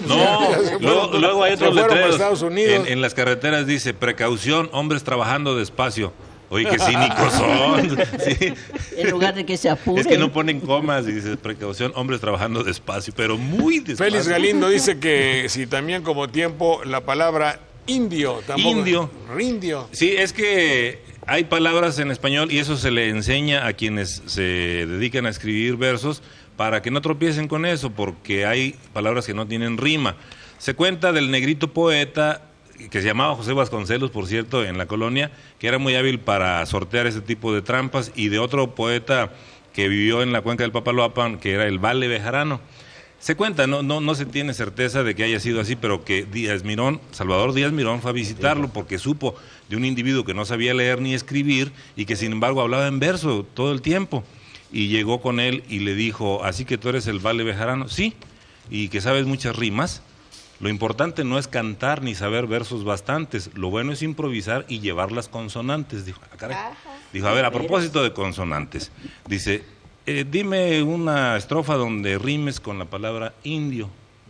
Luego hay otros se fueron para letreros. Estados Unidos. En las carreteras dice, precaución, hombres trabajando despacio. Oye, qué cínicos son. Sí. En lugar de que se apuren. Es que no ponen comas y dice, precaución, hombres trabajando despacio, pero muy despacio. Félix Galindo dice que si también como tiempo la palabra indio, tampoco. Rindio. Sí, es que hay palabras en español y eso se le enseña a quienes se dedican a escribir versos para que no tropiecen con eso, porque hay palabras que no tienen rima. Se cuenta del negrito poeta que se llamaba José Vasconcelos, por cierto, en la colonia, que era muy hábil para sortear ese tipo de trampas, y de otro poeta que vivió en la cuenca del Papaloapan, que era el Vale Bejarano. Se cuenta, no se tiene certeza de que haya sido así, pero que Salvador Díaz Mirón fue a visitarlo porque supo de un individuo que no sabía leer ni escribir y que sin embargo hablaba en verso todo el tiempo. Y llegó con él y le dijo, ¿así que tú eres el Vale Bejarano? Sí, y que sabes muchas rimas. Lo importante no es cantar ni saber versos bastantes, lo bueno es improvisar y llevar las consonantes. Dijo, dijo, a ver, a propósito de consonantes, dice, dime una estrofa donde rimes con la palabra indio.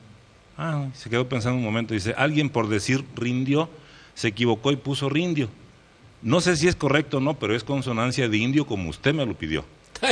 Se quedó pensando un momento, dice, alguien por decir rindió se equivocó y puso rindio. No sé si es correcto o no, pero es consonancia de indio como usted me lo pidió.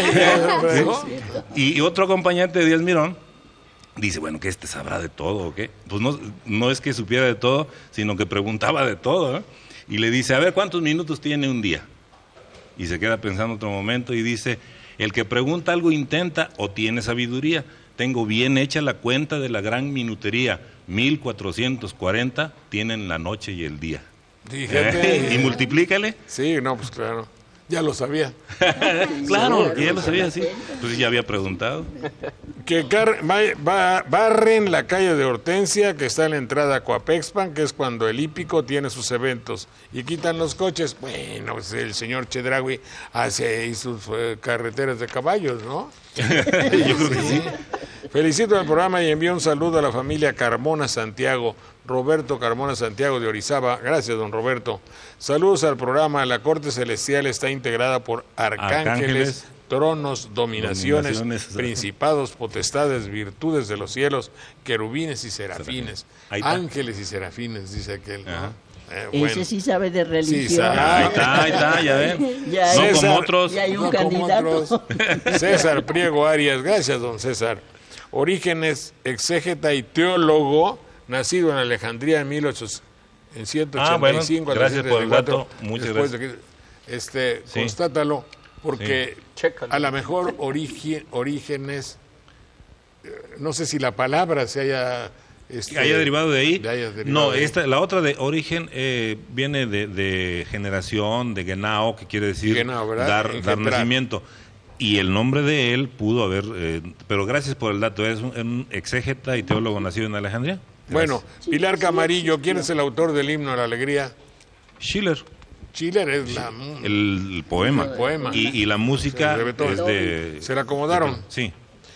Y otro acompañante de Díaz Mirón dice, bueno, que sabrá de todo o qué. Pues no es que supiera de todo, sino que preguntaba de todo, ¿eh? Y le dice, a ver, ¿cuántos minutos tiene un día? Y se queda pensando otro momento y dice, el que pregunta algo intenta o tiene sabiduría. Tengo bien hecha la cuenta de la gran minutería. 1440 tienen la noche y el día. Fíjate. Y multiplícale. Sí, no, pues claro. Ya lo sabía. Claro, ya lo sabía, sí. Pues ya había preguntado. Que barren la calle de Hortensia, que está en la entrada a Coapexpan, que es cuando el hípico tiene sus eventos. Y quitan los coches. Bueno, pues el señor Chedraui hace ahí sus carreteras de caballos, ¿no? Yo creo que sí. Felicito el programa y envío un saludo a la familia Carmona Santiago. Roberto Carmona Santiago de Orizaba. Gracias, don Roberto. Saludos al programa. La Corte Celestial está integrada por arcángeles tronos, dominaciones, Dominaciones. principados, potestades, virtudes de los cielos, querubines y serafines, Ahí está. ángeles y serafines, dice aquel, ¿no? Ajá. Ese sí sabe de religión. Sí, sabe. Ahí está, ya ven. Ya No hay- como otros. ya hay un No como candidato. otros. César Priego Arias, gracias don César. Orígenes, exégeta y teólogo, nacido en Alejandría en 185 bueno, a gracias por el 374, dato, muchas después gracias. de que, Sí. constátalo, porque Chécalo. a lo mejor Orígenes, no sé si la palabra se haya... ¿Haya derivado de ahí? haya derivado No, de ahí. la otra de origen viene de generación, de Genao, que quiere decir Genao, ¿verdad? dar Engendrar. nacimiento. Y el nombre de él pudo haber, pero gracias por el dato, es un exégeta y teólogo nacido en Alejandría. Bueno, Pilar Camarillo, ¿quién es el autor del himno a la alegría? Schiller, Schiller es la... el poema. El poema. Y la música Se reventó. es de... Se la acomodaron. Sí.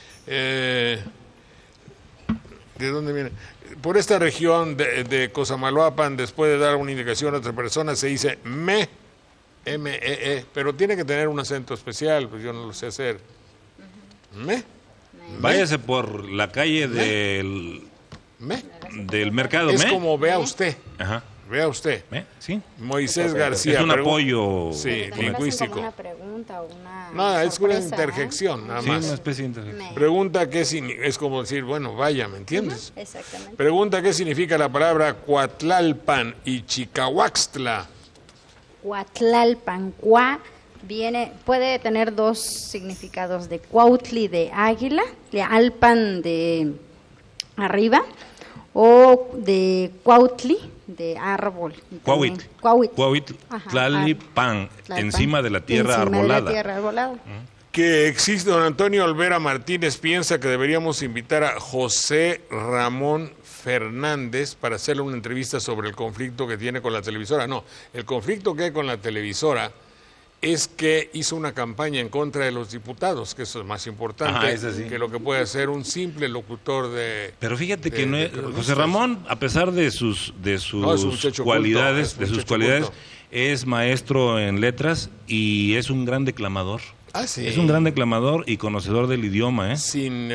¿De dónde viene? Por esta región de Cosamaloapan, después de dar una indicación a otra persona, se dice M-E-E, pero tiene que tener un acento especial, pues yo no lo sé hacer. Me, Váyase por la calle me. del mercado. Es ¿me? como vea usted, Ajá. vea usted. ¿Me? Sí. Moisés García. Es un apoyo. Sí, También lo hacen lingüístico. como una pregunta o una Nada, es una sorpresa, interjección, nada Sí, más. una especie de interjección. Me- Pregunta qué significa, es como decir, bueno, vaya, ¿me entiendes? Exactamente. Pregunta qué significa la palabra Coatlalpan y Chicahuaxtla. Cuatlalpan, cua puede tener dos significados, de cuautli de águila, de alpan de arriba, o de cuautli de árbol. Cuauhit. Cuauhit. Cuauhit, Ajá, Tlalpan, Tlalpan. encima de la tierra Encima arbolada. de la tierra arbolada. Que existe, don Antonio Olvera Martínez piensa que deberíamos invitar a José Ramón Fernández para hacerle una entrevista sobre el conflicto que tiene con la televisora. No, el conflicto que hay con la televisora es que hizo una campaña en contra de los diputados, que eso es más importante Ajá, ese sí. que lo que puede hacer un simple locutor de... Pero fíjate de- que no de es, cronistas. José Ramón, a pesar de sus No, es un muchacho cualidades, culto, es un de sus muchacho cualidades, culto. es maestro en letras y es un gran declamador. Ah, sí. Es un gran declamador y conocedor del idioma, ¿eh?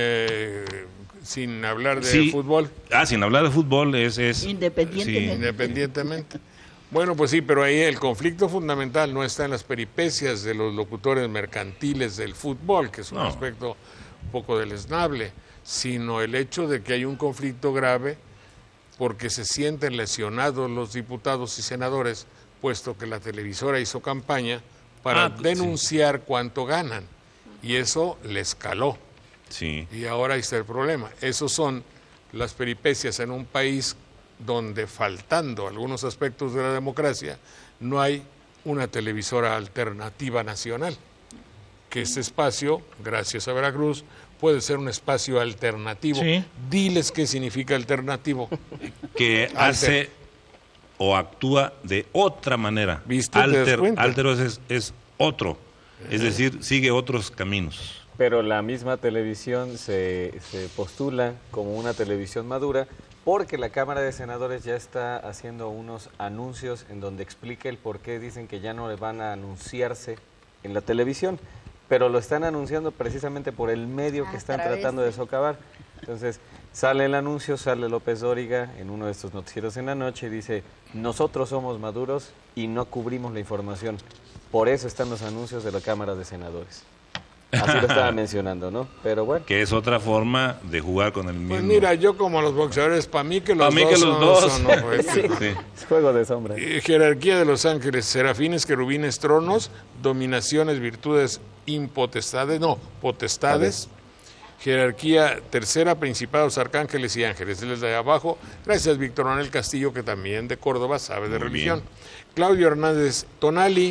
Sin hablar de Sí. fútbol, Sin hablar de fútbol es Independientemente. independientemente. Bueno, pues sí, pero ahí el conflicto fundamental no está en las peripecias de los locutores mercantiles del fútbol, que es un No. aspecto un poco deleznable, sino el hecho de que hay un conflicto grave porque se sienten lesionados los diputados y senadores, puesto que la televisora hizo campaña para Sí. denunciar cuánto ganan. Y eso les caló. Sí. Y ahora ahí está el problema. Esos son las peripecias en un país donde, faltando algunos aspectos de la democracia, no hay una televisora alternativa nacional. Que este espacio, gracias a Veracruz, puede ser un espacio alternativo. Sí. Diles qué significa alternativo. Que hace o actúa de otra manera. ¿Viste? ¿Te das cuenta? Altero es otro, es decir, sigue otros caminos. Pero la misma televisión se postula como una televisión madura porque la Cámara de Senadores ya está haciendo unos anuncios en donde explica el por qué dicen que ya no le van a anunciarse en la televisión, pero lo están anunciando precisamente por el medio que A están través tratando de de- socavar. Entonces sale el anuncio, sale López Dóriga en uno de estos noticieros en la noche y dice, nosotros somos maduros y no cubrimos la información. Por eso están los anuncios de la Cámara de Senadores. Así lo estaba mencionando, ¿no? Pero bueno. Que es otra forma de jugar con el mismo. Pues mira, yo como los boxeadores, para mí que los Pa' mí dos que los son- dos. son objetivos. Sí. Es juego de sombra. Jerarquía de los ángeles, serafines, querubines, tronos, dominaciones, virtudes, impotestades, no, potestades. Jerarquía tercera, principados, arcángeles y ángeles. Desde de abajo, gracias Víctor Manuel Castillo, que también de Córdoba sabe de Muy religión. bien. Claudio Hernández, Tonali,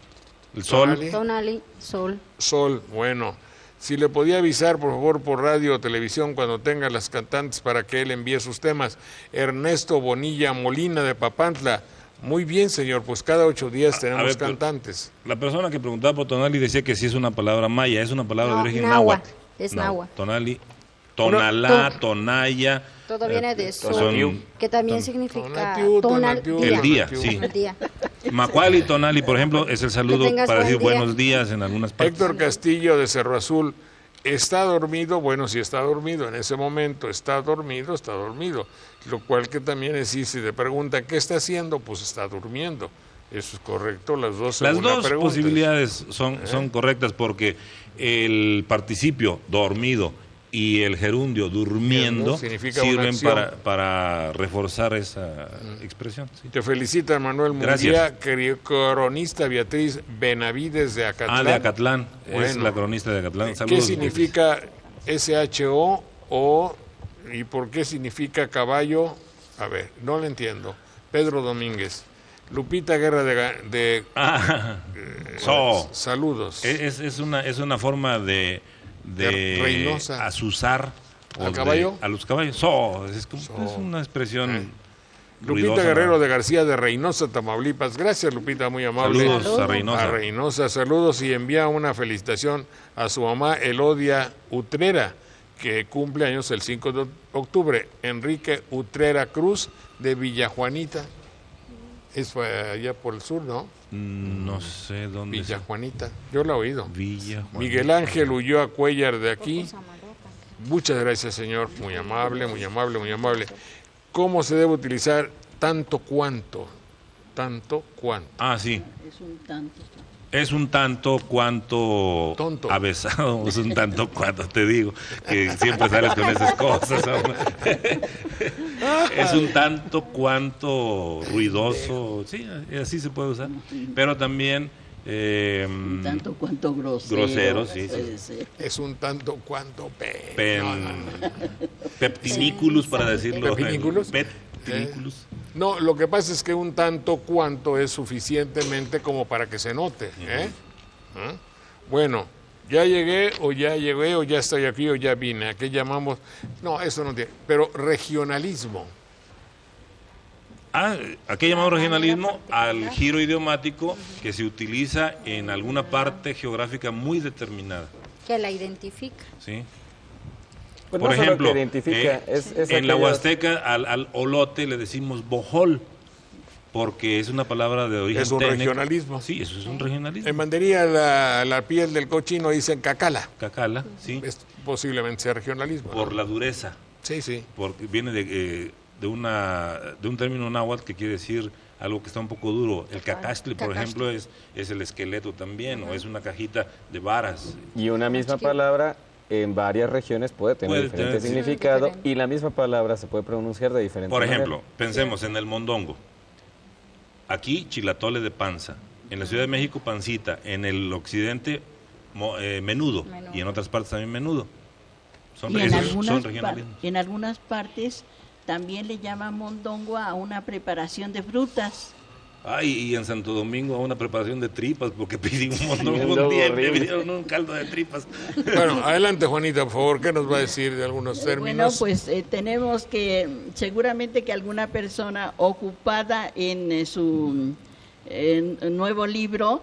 El sol. Tonali, Tonali, sol. Sol, bueno. Si le podía avisar, por favor, por radio o televisión cuando tenga las cantantes para que él envíe sus temas. Ernesto Bonilla Molina de Papantla. Muy bien, señor, pues cada 8 días tenemos ver, pero- cantantes. La persona que preguntaba por Tonali decía que sí es una palabra maya, es una palabra No, de origen náhuatl, náhuatl. es No, náhuatl. Tonali, Tonalá, to- Tonaya. Todo viene de sol, son- que también ton- significa Tonatiu, tonal, tonatiu, El día, tonatiu. sí. El día. Macuali, tonali, por ejemplo, es el saludo para decir buen día. buenos días en algunas partes. Héctor Castillo de Cerro Azul, ¿está dormido? Bueno, si está dormido en ese momento, está dormido. Lo cual que también es, si te preguntan ¿qué está haciendo? Pues está durmiendo. Eso es correcto, las dos posibilidades son correctas, porque el participio dormido y el gerundio durmiendo sirven para reforzar esa expresión. Sí. Te felicita Manuel Munguía, cronista Beatriz Benavides de Acatlán. De Acatlán, bueno, es la cronista de Acatlán. Saludos, ¿qué significa SHO y por qué significa caballo? A ver, no lo entiendo. Pedro Domínguez. Lupita Guerra saludos. Es una forma de azuzar ¿al caballo? A los caballos. Es una expresión Lupita Guerrero de García de Reynosa, Tamaulipas. Gracias, Lupita, muy amable. Saludos a Reynosa. A Reynosa, saludos, y envía una felicitación a su mamá Elodia Utrera, que cumple años el 5 de octubre. Enrique Utrera Cruz de Villajuanita. Es allá por el sur, ¿no? No sé dónde. Villajuanita, yo la he oído. Villajuanita. Miguel Ángel Ulloa Cuellar de aquí. Muchas gracias, señor. Muy amable, muy amable, muy amable. ¿Cómo se debe utilizar tanto cuanto? Tanto cuanto. Ah, sí. Es un tanto. Es un tanto cuanto tonto. Avesado, es un tanto cuanto, te digo, que siempre sales con esas cosas. Es un tanto cuanto ruidoso, sí, así se puede usar, pero también un tanto cuanto grosero. Sí. Es un tanto cuanto peptinículus, para decirlo. ¿Peptinículus? No, lo que pasa es que un tanto cuanto es suficientemente como para que se note. Bueno, ya llegué, o ya llegué, o ya estoy aquí, o ya vine. ¿A qué llamamos? No, eso no tiene. Pero regionalismo. ¿A qué llamamos regionalismo? Al giro idiomático que se utiliza en alguna parte geográfica muy determinada. Que la identifica. Sí. Pues por no ejemplo, en la Huasteca al olote le decimos bojol, porque es una palabra de origen técnico. Es un regionalismo. Sí, eso es un regionalismo. En Mandaría la piel del cochino dicen cacala. Cacala, sí. Es posiblemente sea regionalismo. Por la dureza. Sí. Porque viene de un término náhuatl que quiere decir algo que está un poco duro. El cacastle, por ejemplo, es el esqueleto también, o es una cajita de varas. Y una misma palabra en varias regiones puede tener diferente significado, y la misma palabra se puede pronunciar de diferente manera. Por ejemplo, pensemos en el mondongo. Aquí, chilatole de panza. En la Ciudad de México, pancita. En el occidente, menudo. Y en otras partes también menudo. Son regionalismos. En algunas partes también le llaman mondongo a una preparación de frutas. Ay, y en Santo Domingo a una preparación de tripas, porque pedí un mondongo un día y me dieron un caldo de tripas. Bueno, adelante, Juanita, por favor, ¿qué nos va a decir de algunos términos? Bueno, pues tenemos que, seguramente que alguna persona ocupada en su nuevo libro,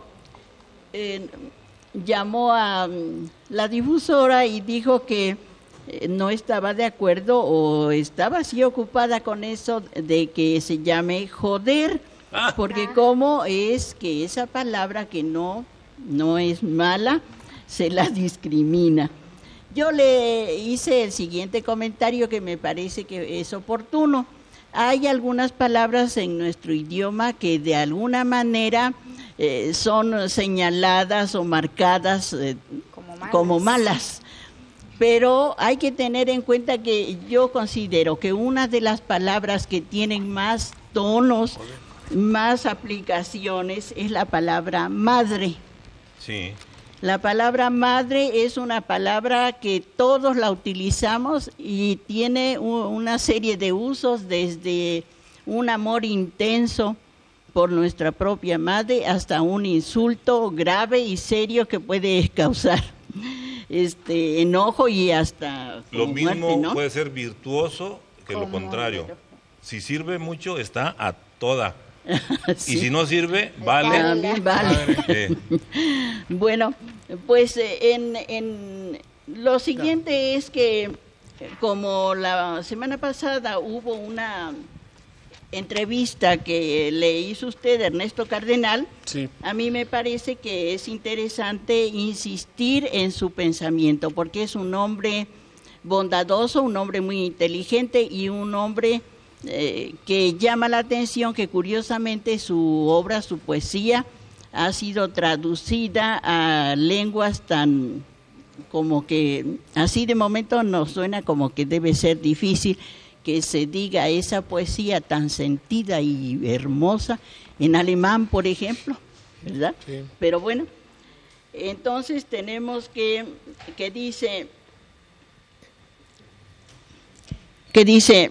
llamó a la difusora y dijo que no estaba de acuerdo, o estaba así ocupada con eso de que se llame joder. Porque cómo es que esa palabra que no es mala, se la discrimina. Yo le hice el siguiente comentario que me parece que es oportuno. Hay algunas palabras en nuestro idioma que de alguna manera son señaladas o marcadas como malas. Pero hay que tener en cuenta que yo considero que una de las palabras que tienen más tonos, más aplicaciones, es la palabra madre. Sí. La palabra madre es una palabra que todos la utilizamos y tiene una serie de usos, desde un amor intenso por nuestra propia madre hasta un insulto grave y serio que puede causar enojo y hasta lo mismo muerte, ¿no? Puede ser virtuoso que lo contrario. Si sirve mucho, está a toda. Sí. Y si no sirve, vale. También vale. Bueno, pues en lo siguiente es que, como la semana pasada hubo una entrevista que le hizo usted, Ernesto Cardenal, Sí. a mí me parece que es interesante insistir en su pensamiento, porque es un hombre bondadoso, un hombre muy inteligente y un hombre que llama la atención, que curiosamente su obra, su poesía, ha sido traducida a lenguas tan como que, así de momento nos suena como que debe ser difícil que se diga esa poesía tan sentida y hermosa en alemán, por ejemplo, ¿verdad? Sí. Pero bueno, entonces tenemos que dice,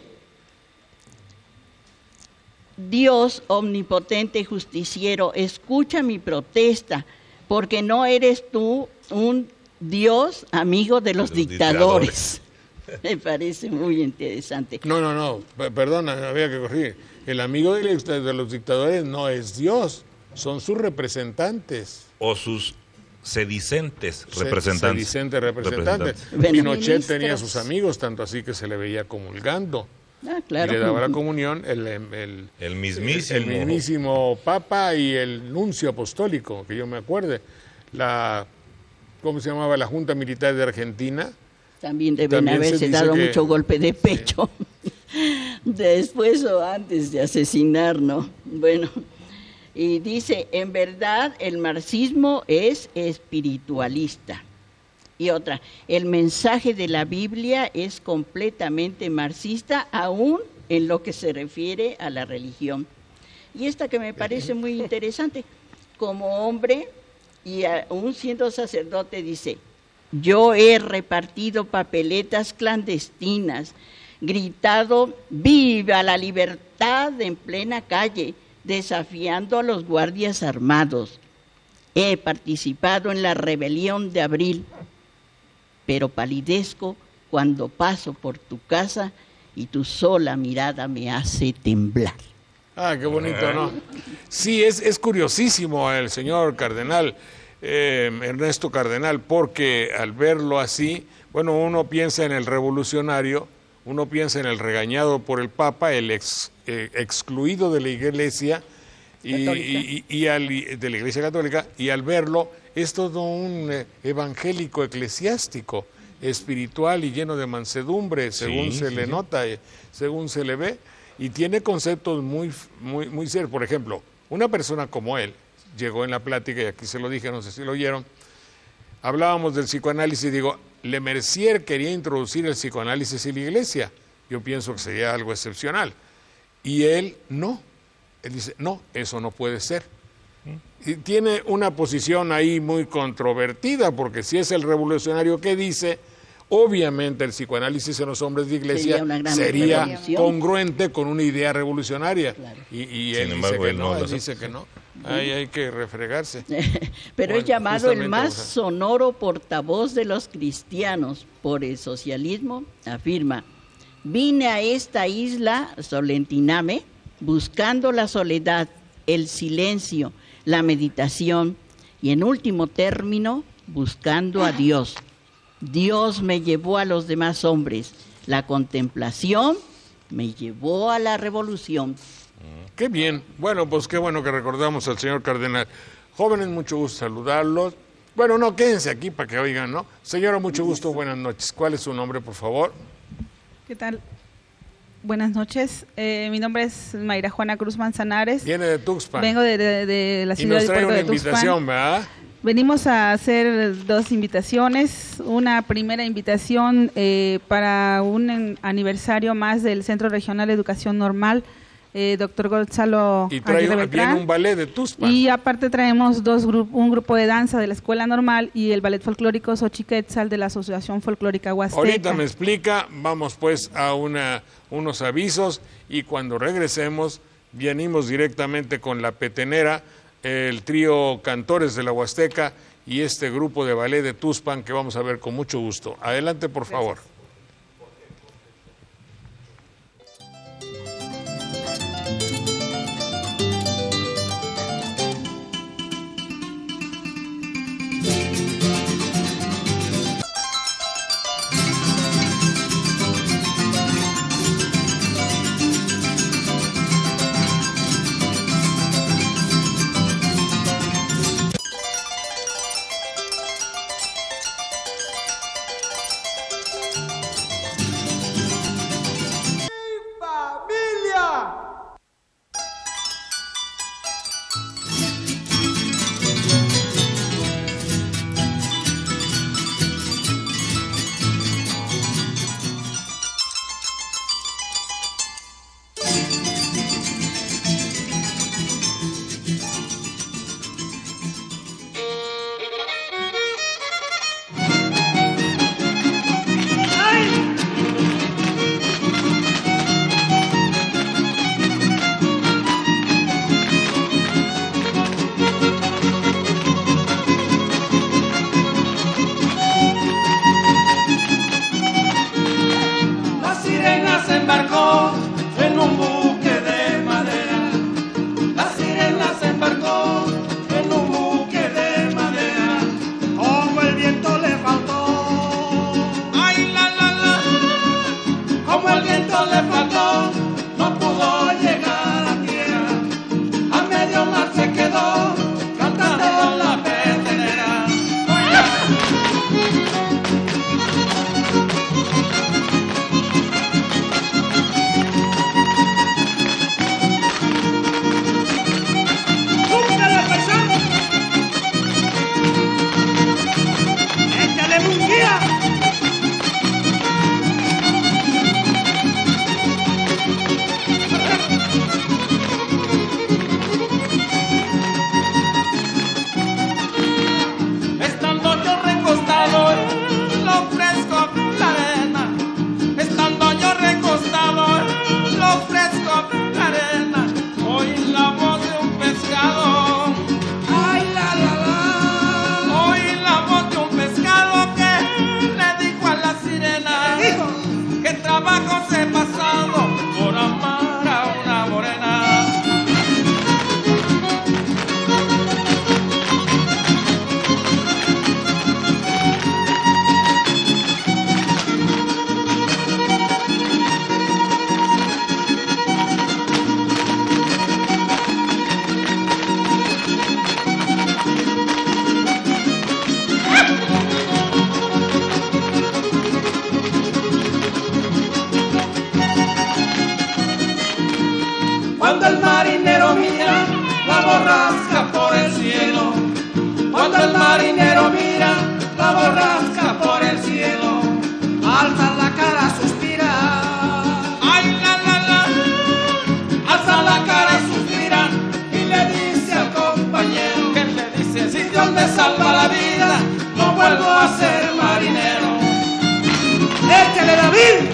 Dios omnipotente y justiciero, escucha mi protesta, porque no eres tú un Dios amigo de los dictadores. Me parece muy interesante. No, perdona, había que corregir. El amigo de los dictadores no es Dios, son sus representantes. O sus sedicentes representantes. Sedicentes representantes. Bueno. Pinochet tenía Ministros. sus amigos, tanto así que se le veía comulgando. Ah, claro. Y le daba la comunión El mismísimo. el mismísimo Papa y el nuncio apostólico, que yo me acuerde. ¿Cómo se llamaba? La Junta Militar de Argentina. También deben También se haberse dice dado que- mucho golpe de pecho. Después o antes de asesinar, ¿no? Bueno, y dice, en verdad el marxismo es espiritualista. Y otra, el mensaje de la Biblia es completamente marxista, aún en lo que se refiere a la religión. Y esta que me parece muy interesante, como hombre y aún siendo sacerdote, dice, yo he repartido papeletas clandestinas, gritado ¡viva la libertad! En plena calle, desafiando a los guardias armados. He participado en la rebelión de abril, pero palidezco cuando paso por tu casa y tu sola mirada me hace temblar. Ah, qué bonito, ¿no? Sí, es curiosísimo el señor cardenal, Ernesto Cardenal, porque al verlo así, bueno, uno piensa en el revolucionario, uno piensa en el regañado por el Papa, el excluido de la Iglesia de la Iglesia Católica, y al verlo es todo un evangélico eclesiástico, espiritual y lleno de mansedumbre, según le nota, según se le ve, y tiene conceptos muy serios. Por ejemplo, una persona como él, llegó en la plática, y aquí se lo dije, no sé si lo oyeron, hablábamos del psicoanálisis, digo, Le Mercier quería introducir el psicoanálisis en la Iglesia, yo pienso que sería algo excepcional, y él no, él dice, no, eso no puede ser. Y tiene una posición ahí muy controvertida, porque si es el revolucionario que dice, obviamente el psicoanálisis en los hombres de iglesia sería revolución. congruente con una idea revolucionaria. Claro. Y Sin él embargo, dice que él no, no lo él dice que no. Ahí hay que refregarse. Pero Bueno, es llamado el justamente, más o sea. sonoro portavoz de los cristianos por el socialismo, afirma, vine a esta isla, Solentiname, buscando la soledad, el silencio, la meditación y en último término, buscando a Dios. Dios me llevó a los demás hombres, la contemplación me llevó a la revolución. Qué bien. Bueno, pues qué bueno que recordamos al señor cardenal. Jóvenes, mucho gusto saludarlos. Bueno, no, quédense aquí para que oigan, ¿no? Señora, mucho gusto, buenas noches. ¿Cuál es su nombre, por favor? ¿Qué tal? Buenas noches. Mi nombre es Mayra Juana Cruz Manzanares. Viene de Tuxpan. Vengo de la y ciudad nos de trae Puerto una de Tuxpan. invitación, ¿verdad? Venimos a hacer dos invitaciones. Una primera invitación para un aniversario más del Centro Regional de Educación Normal, doctor Gonzalo Y trae Aguirre viene Beltrán. un ballet de Tuxpan. Y aparte traemos un grupo de danza de la Escuela Normal y el Ballet Folclórico Xochiquetzal de la Asociación Folclórica Huasteca. Ahorita me explica, vamos pues a unos avisos y cuando regresemos venimos directamente con la petenera, el trío Cantores de la Huasteca y este grupo de ballet de Tuxpan que vamos a ver con mucho gusto. Adelante, por favor. borrasca por el cielo. Cuando el marinero mira la borrasca por el cielo, alza la cara, suspira. Ay, la, la, la. Alza la cara y suspira y le dice al compañero, ¿qué le dice? Si Dios me salva la vida, no vuelvo a ser marinero. ¡Échale, David!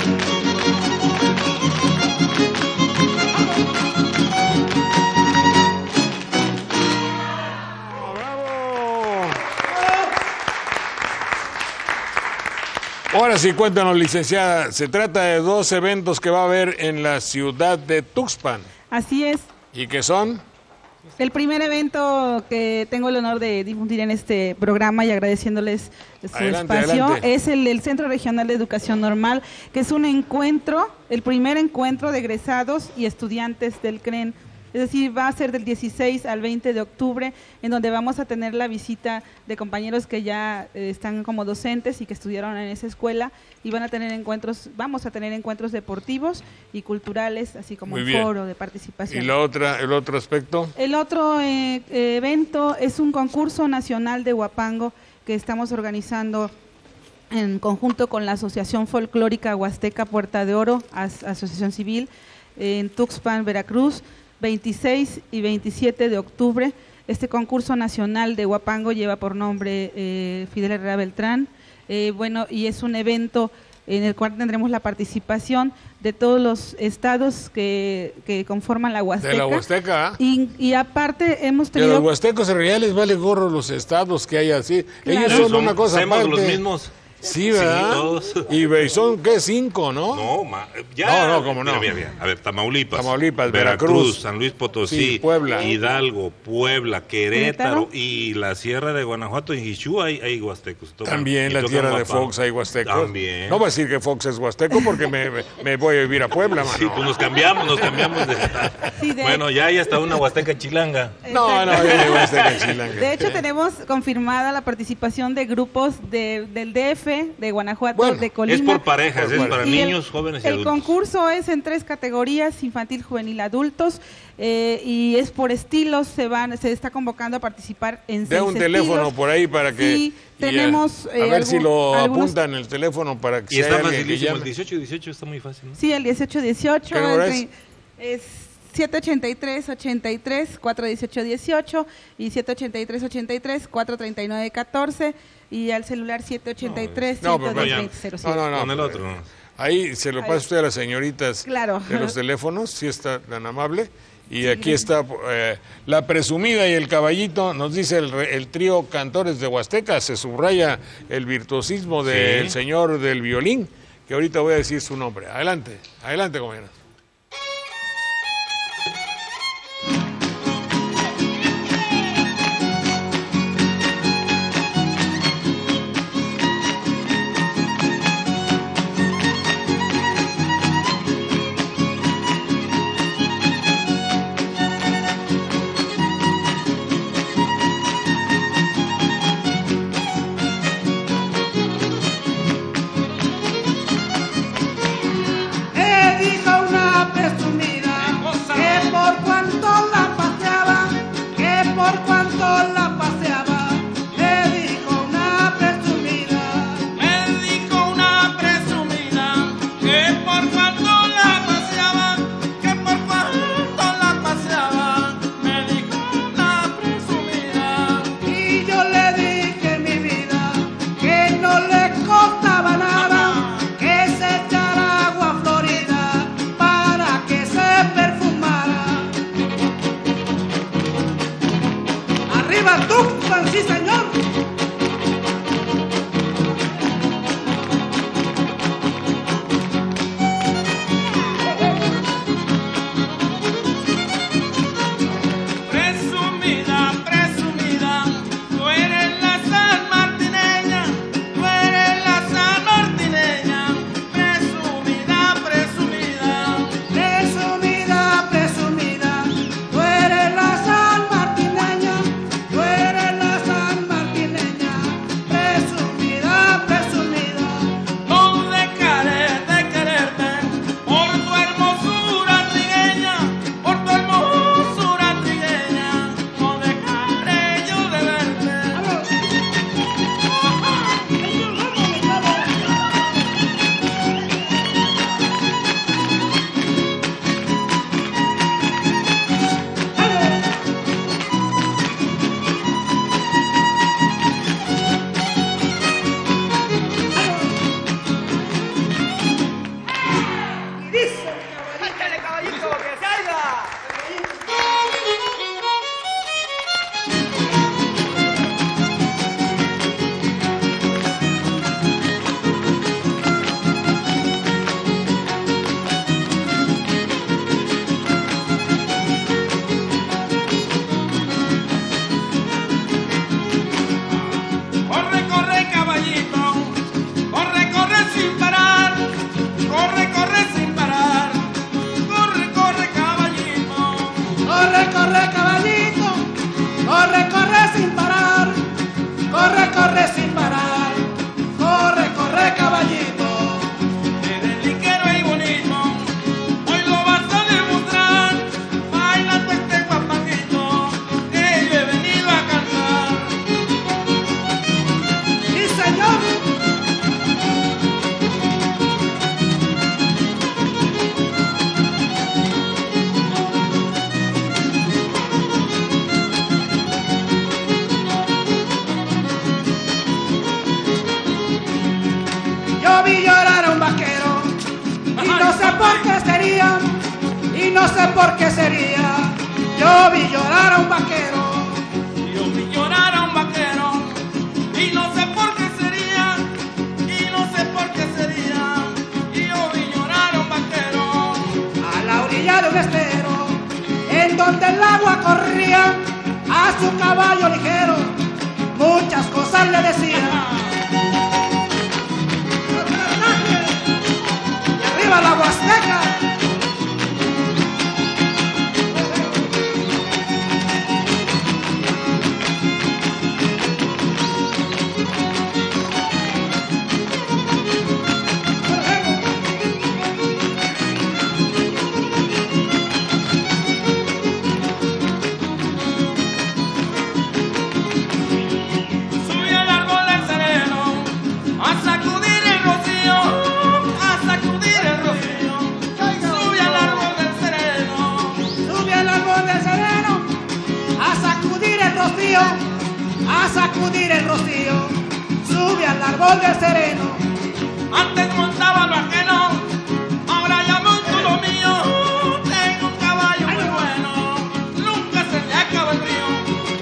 Ahora sí, cuéntanos, licenciada, se trata de 2 eventos que va a haber en la ciudad de Tuxpan. Así es. ¿Y qué son? El primer evento que tengo el honor de difundir en este programa y agradeciéndoles su espacio es el Centro Regional de Educación Normal, que es un encuentro, el primer encuentro de egresados y estudiantes del CREN. Es decir, va a ser del 16 al 20 de octubre, en donde vamos a tener la visita de compañeros que ya están como docentes y que estudiaron en esa escuela, y van a tener vamos a tener encuentros deportivos y culturales, así como un foro de participación. ¿Y el otro aspecto? El otro evento es un concurso nacional de huapango que estamos organizando en conjunto con la Asociación Folclórica Huasteca Puerta de Oro, Asociación Civil, en Tuxpan, Veracruz, 26 y 27 de octubre. Este concurso nacional de huapango lleva por nombre Fidel Herrera Beltrán. Y es un evento en el cual tendremos la participación de todos los estados que conforman la Huasteca. De la Huasteca. Y aparte hemos tenido... De los huastecos en realidad les vale gorro los estados que hay así. Claro. Ellos son una cosa aparte. Los mismos. Sí, ¿verdad? Sí, y son, ¿qué? 5, ¿no? No, ya. No, ¿cómo no? Mira. A ver, Tamaulipas, Veracruz, San Luis Potosí, Puebla, Hidalgo, Puebla, Querétaro y la Sierra de Guanajuato, en Jixú hay huastecos. También la tierra de Fox hay huastecos. También. No voy a decir que Fox es huasteco porque me voy a vivir a Puebla, mano. Sí, pues nos cambiamos Bueno, ya hay hasta una huasteca chilanga. No, ya hay huasteca chilanga. De hecho, tenemos confirmada la participación de grupos del DF, de Guanajuato, de Colima. Es por parejas, es para niños, jóvenes y adultos. El concurso es en 3 categorías: infantil, juvenil, adultos, y es por estilos. Se está convocando a participar en 6 estilos. De un teléfono por ahí para que... Sí, tenemos... a ver si lo apuntan el teléfono para que... Y está facilísimo, el 18-18 está muy fácil, ¿no? Sí, el 18-18 es 783-83-418-18 y 783-83-439-14 y al celular 783-110-2005. No, con el otro. Ahí se lo pasa usted a las señoritas de los teléfonos, si está tan amable. Y aquí está la presumida y el caballito, nos dice el trío Cantores de Huasteca, se subraya el virtuosismo del señor del violín, que ahorita voy a decir su nombre. Adelante, compañeros. ¡Sí, señor! Presumida, presumida, tú eres la sanmartineña, tú eres la sanmartineña. Presumida, presumida, presumida, presumida, tú eres la sanmartineña, tú eres la sanmartineña. por qué sería, y no sé por qué sería. Yo vi llorar a un vaquero, yo vi llorar a un vaquero, y no sé por qué sería, y no sé por qué sería. Yo vi llorar a un vaquero a la orilla de un estero, en donde el agua corría, a su caballo ligero muchas cosas le decía. Y arriba la Huasteca. A sacudir el rocío, sube al árbol del sereno. Antes montaba lo ajeno, ahora ya monto lo mío. Tengo un caballo muy bueno, nunca se le acaba el río.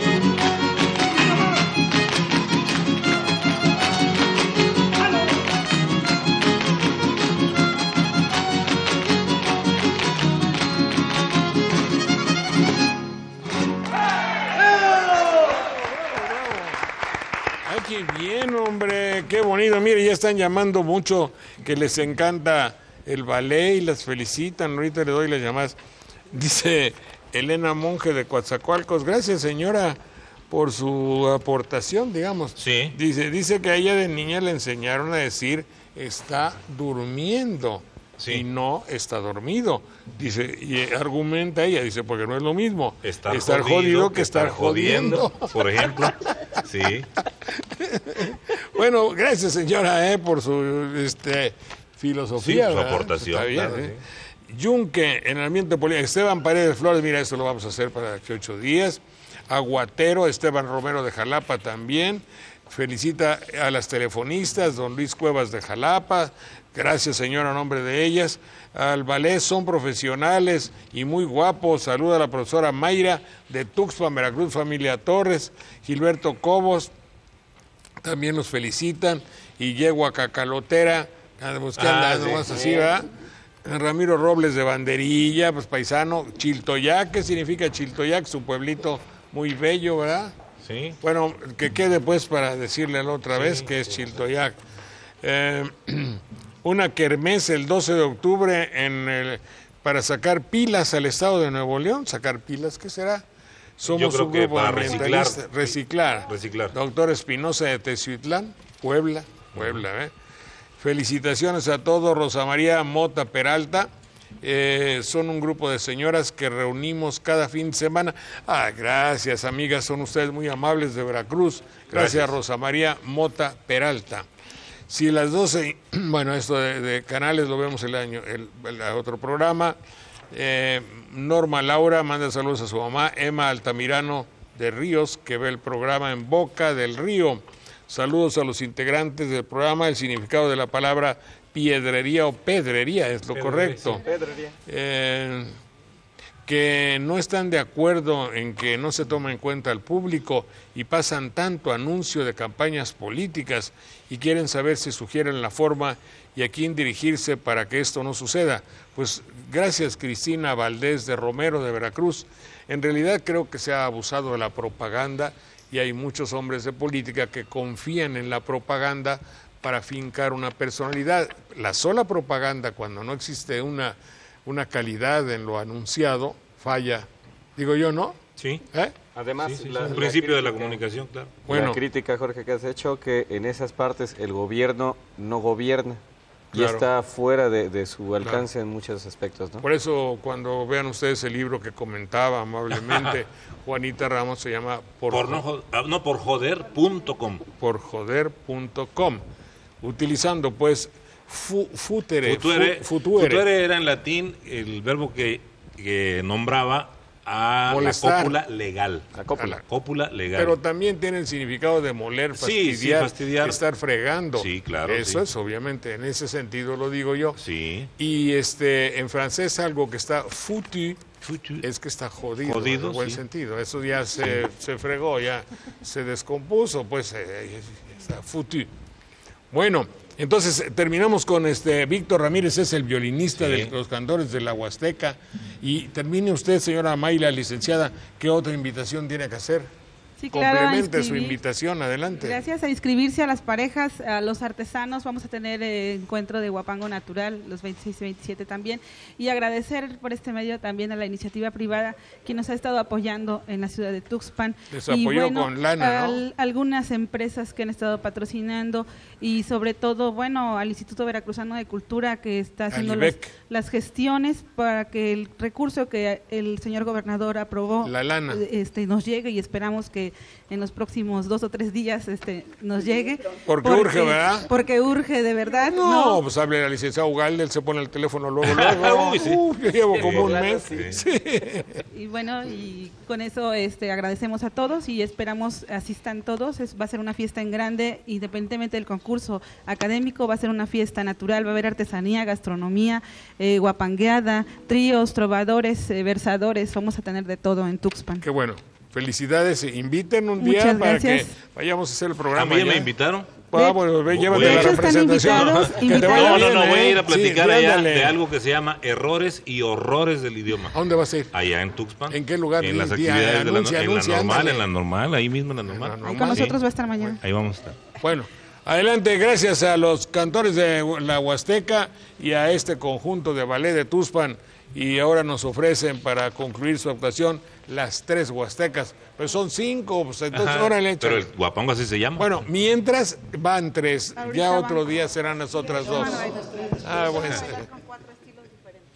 Qué bien, hombre, qué bonito. Mire, ya están llamando mucho que les encanta el ballet y las felicitan. Ahorita le doy las llamadas. Dice Elena Monge de Coatzacoalcos, gracias señora por su aportación, digamos. Sí. Dice que a ella de niña le enseñaron a decir está durmiendo. Sí. Y no está dormido. Dice, y argumenta ella, dice, porque no es lo mismo estar jodido que estar jodiendo. Por ejemplo. Sí. Bueno, gracias señora por su filosofía. Sí, su aportación. Está bien, claro, sí. Yunque, en el ambiente político, Esteban Paredes Flores, mira, esto lo vamos a hacer para aquí 8 días. Aguatero, Esteban Romero de Jalapa también. Felicita a las telefonistas, don Luis Cuevas de Jalapa. Gracias, señora, a nombre de ellas. Al ballet son profesionales y muy guapos. Saluda a la profesora Mayra de Tuxpan, Veracruz, familia Torres. Gilberto Cobos, también los felicitan. Y Yegua Cacalotera, nomás así, ¿verdad? Ramiro Robles de Banderilla, pues paisano. Chiltoyac, ¿qué significa Chiltoyac? Su pueblito muy bello, ¿verdad? Sí. Bueno, que quede pues para decirle la otra vez que es Chiltoyac. Una kermés el 12 de octubre para sacar pilas al estado de Nuevo León. ¿Sacar pilas qué será? Somos un grupo ambientalista. Reciclar. Doctor Espinosa de Teciutlán, Puebla. Felicitaciones a todos. Rosa María Mota Peralta. Son un grupo de señoras que reunimos cada fin de semana. Gracias, amigas, son ustedes muy amables de Veracruz. Gracias. Rosa María Mota Peralta. Si las 12, bueno, esto de canales lo vemos el otro programa. Norma Laura manda saludos a su mamá. Emma Altamirano de Ríos, que ve el programa en Boca del Río. Saludos a los integrantes del programa. El significado de la palabra piedrería o pedrería es lo correcto. Sí, pedrería. Que no están de acuerdo en que no se toma en cuenta al público y pasan tanto anuncio de campañas políticas y quieren saber si sugieren la forma y a quién dirigirse para que esto no suceda. Pues gracias, Cristina Valdés de Romero de Veracruz. En realidad creo que se ha abusado de la propaganda y hay muchos hombres de política que confían en la propaganda para fincar una personalidad. La sola propaganda, cuando no existe una calidad en lo anunciado, falla. Digo yo, ¿no? Sí. Además, el principio de la comunicación, claro. Bueno, la crítica, Jorge, que has hecho, que en esas partes el gobierno no gobierna. Y está fuera de su alcance en muchos aspectos, ¿no? Por eso, cuando vean ustedes el libro que comentaba amablemente Juanita Ramos, se llama por joder.com. Por joder.com. Utilizando, pues, future era en latín el verbo que nombraba a molestar. la cópula legal. La cópula legal. Pero también tiene el significado de moler, fastidiar, fastidiar. estar fregando. Sí, claro. Eso es, obviamente, en ese sentido lo digo yo. Sí. Y en francés algo que está foutu, es que está jodido en el buen sentido. Eso ya se fregó, ya se descompuso, pues está foutu. Bueno, entonces terminamos con Víctor Ramírez, es el violinista de los cantores de la Huasteca. Y termine usted, señora Mayla, licenciada, ¿qué otra invitación tiene que hacer? Sí, claro, Complemente su invitación, adelante. Gracias, a inscribirse a las parejas, a los artesanos. Vamos a tener encuentro de Huapango Natural los 26 y 27 también. Y agradecer por este medio también a la iniciativa privada que nos ha estado apoyando en la ciudad de Tuxpan. Les apoyó con lana, ¿no? Algunas empresas que han estado patrocinando y sobre todo, al Instituto Veracruzano de Cultura que está haciendo las gestiones para que el recurso que el señor gobernador aprobó, la lana, nos llegue, y esperamos que en los próximos 2 o 3 días nos llegue. Porque urge, ¿verdad? Porque urge, de verdad. No, pues hable la licenciada Ugalde, él se pone el teléfono luego. Uy, sí. Yo llevo como un mes. Sí. Y y con eso agradecemos a todos y esperamos asistan todos. Va a ser una fiesta en grande, independientemente del concurso académico, va a ser una fiesta natural, va a haber artesanía, gastronomía, guapangueada, tríos, trovadores, versadores, vamos a tener de todo en Tuxpan. Qué bueno. Felicidades, inviten un día para que vayamos a hacer el programa. ¿A mí me invitaron? Llévate la representación. No, voy a ir a platicar allá de algo que se llama Errores y Horrores del Idioma. ¿A dónde vas a ir? Allá en Tuxpan. ¿En qué lugar? En las actividades en la normal, ahí mismo en la normal. Ahí con nosotros va a estar mañana. Ahí vamos a estar. Bueno, adelante, gracias a los cantores de la Huasteca y a este conjunto de ballet de Tuxpan. Y ahora nos ofrecen para concluir su actuación las 3 huastecas. Pues son 5, pues entonces órale. Pero el Huapango así se llama. Bueno, mientras van 3, ya otro día serán las otras 2. Bueno. Con 4 estilos diferentes.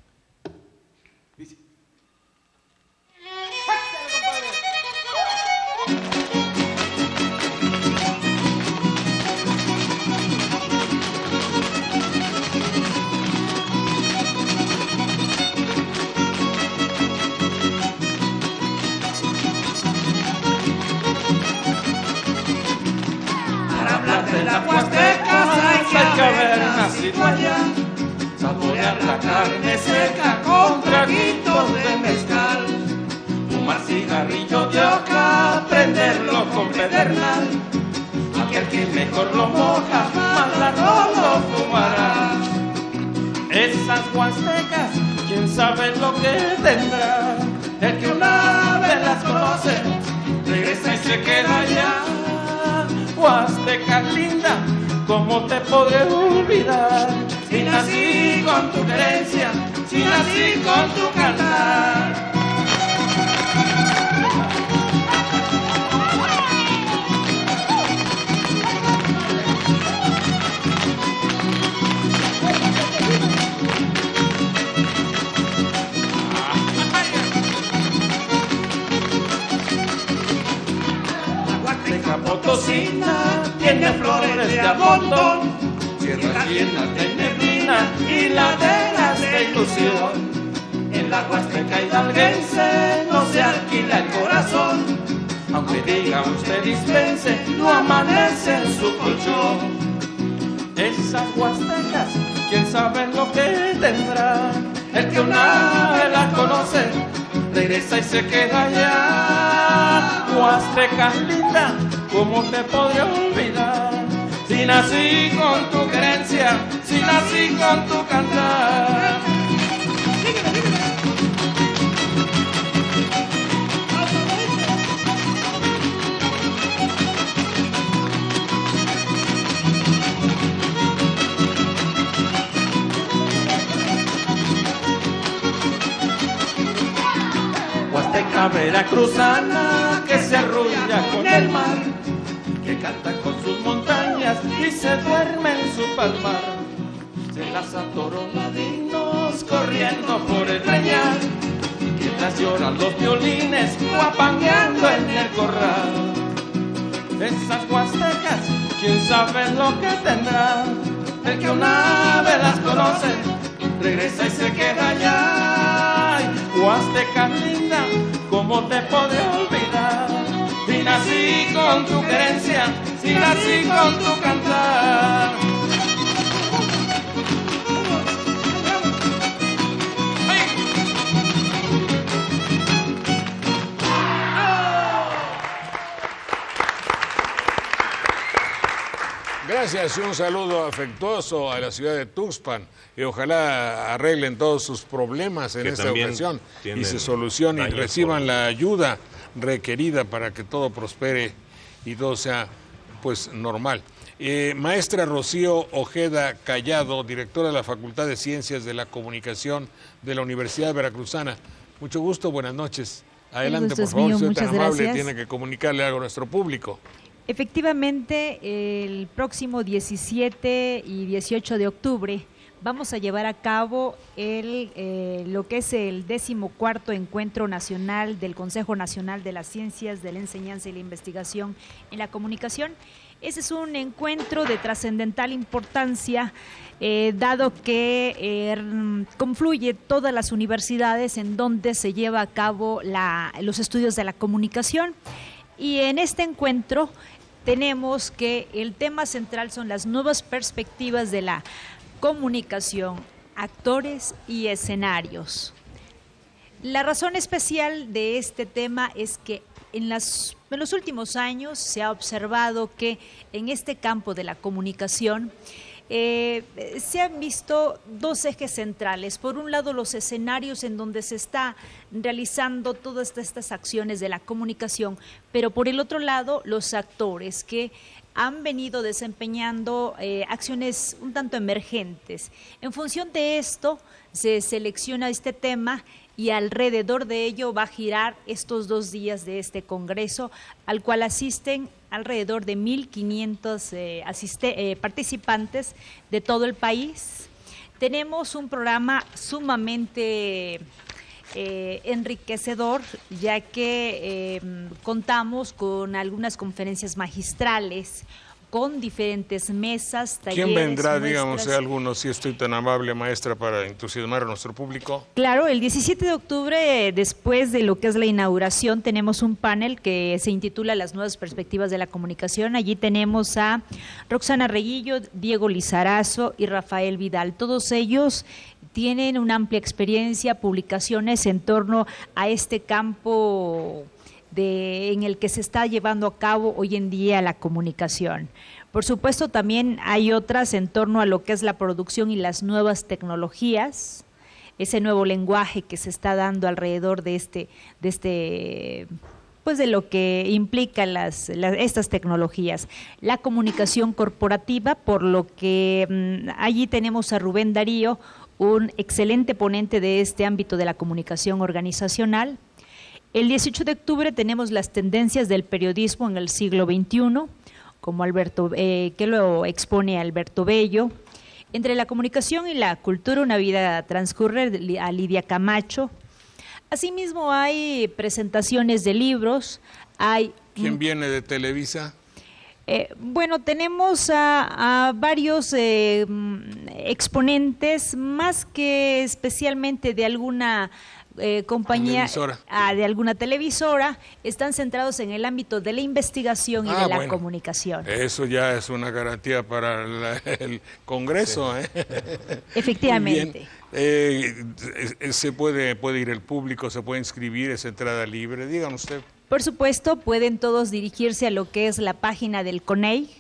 De la Huasteca hay que haber nacido allá, saborear la carne seca con traguitos de mezcal, fumar cigarrillo de oca, prenderlo con pedernal, aquel que mejor lo moja, más largo lo fumará. Esas huastecas, quién sabe lo que tendrá, el que una vez las conoce, regresa y se queda allá. Huasteca linda, ¿cómo te podré olvidar? Si nací con tu creencia, si nací con tu cantar. Potosina tiene flores de a montón, sierras llenas de neblina y laderas de ilusión. En la Huasteca hidalguense no se alquila el corazón, aunque diga usted dispense, no amanece en su colchón. Esas huastecas, quién sabe lo que tendrá, el que una vez la conoce, regresa y se queda allá. Huasteca linda, ¿cómo te podré olvidar? Si nací con tu creencia, si nací con tu cantar. Huasteca veracruzana que se arrulla con el mar, que canta con sus montañas y se duerme en su palmar. Se las atoró ladinos corriendo por el peñal, mientras lloran los violines guapangueando en el corral. Esas huastecas, quién sabe lo que tendrán, el que una vez las conoce, regresa y se queda allá. huasteca linda, ¿cómo te podré olvidar? Si nací con tu querencia, si nací con tu cantar. Gracias y un saludo afectuoso a la ciudad de Tuxpan y ojalá arreglen todos sus problemas en esta ocasión y se solucionen y reciban la ayuda requerida para que todo prospere y todo sea pues normal. Maestra Rocío Ojeda Callado, directora de la Facultad de Ciencias de la Comunicación de la Universidad Veracruzana. Mucho gusto, buenas noches. Adelante, por favor, si tan amable, tiene que comunicarle algo a nuestro público. Efectivamente, el próximo 17 y 18 de octubre vamos a llevar a cabo lo que es el 14º Encuentro Nacional del Consejo Nacional de las Ciencias de la Enseñanza y la Investigación en la Comunicación. Ese es un encuentro de trascendental importancia, dado que confluye todas las universidades en donde se lleva a cabo los estudios de la comunicación. Y en este encuentro tenemos que el tema central son las nuevas perspectivas de la comunicación, actores y escenarios. La razón especial de este tema es que en los últimos años se ha observado que en este campo de la comunicación se han visto dos ejes centrales. Por un lado, los escenarios en donde se está realizando todas estas acciones de la comunicación, pero por el otro lado, los actores que han venido desempeñando acciones un tanto emergentes. En función de esto, se selecciona este tema y alrededor de ello va a girar estos 2 días de este congreso, al cual asisten alrededor de 1.500 participantes de todo el país. Tenemos un programa sumamente enriquecedor, ya que contamos con algunas conferencias magistrales, con diferentes mesas, talleres. ¿Quién vendrá, muestras? digamos, algunos, si estoy tan amable, maestra, para entusiasmar a nuestro público? Claro, el 17 de octubre, después de lo que es la inauguración, tenemos un panel que se intitula Las nuevas perspectivas de la comunicación. Allí tenemos a Roxana Reguillo, Diego Lizarazo y Rafael Vidal. Todos ellos tienen una amplia experiencia, publicaciones en torno a este campo en el que se está llevando a cabo hoy en día la comunicación. Por supuesto, también hay otras en torno a lo que es la producción y las nuevas tecnologías, ese nuevo lenguaje que se está dando alrededor de pues de lo que implican estas tecnologías. La comunicación corporativa, por lo que allí tenemos a Rubén Darío, un excelente ponente de este ámbito de la comunicación organizacional. El 18 de octubre tenemos las tendencias del periodismo en el siglo XXI, como que lo expone Alberto Bello. Entre la comunicación y la cultura, una vida transcurre, a Lidia Camacho. Asimismo hay presentaciones de libros. ¿Quién viene de Televisa? Bueno, tenemos a varios exponentes, más que especialmente de alguna compañía, de alguna televisora, están centrados en el ámbito de la investigación y de la comunicación. Eso ya es una garantía para el Congreso. Sí. Efectivamente. Se puede ir el público, se puede inscribir, es entrada libre, díganos usted. Por supuesto, pueden todos dirigirse a lo que es la página del CONEI.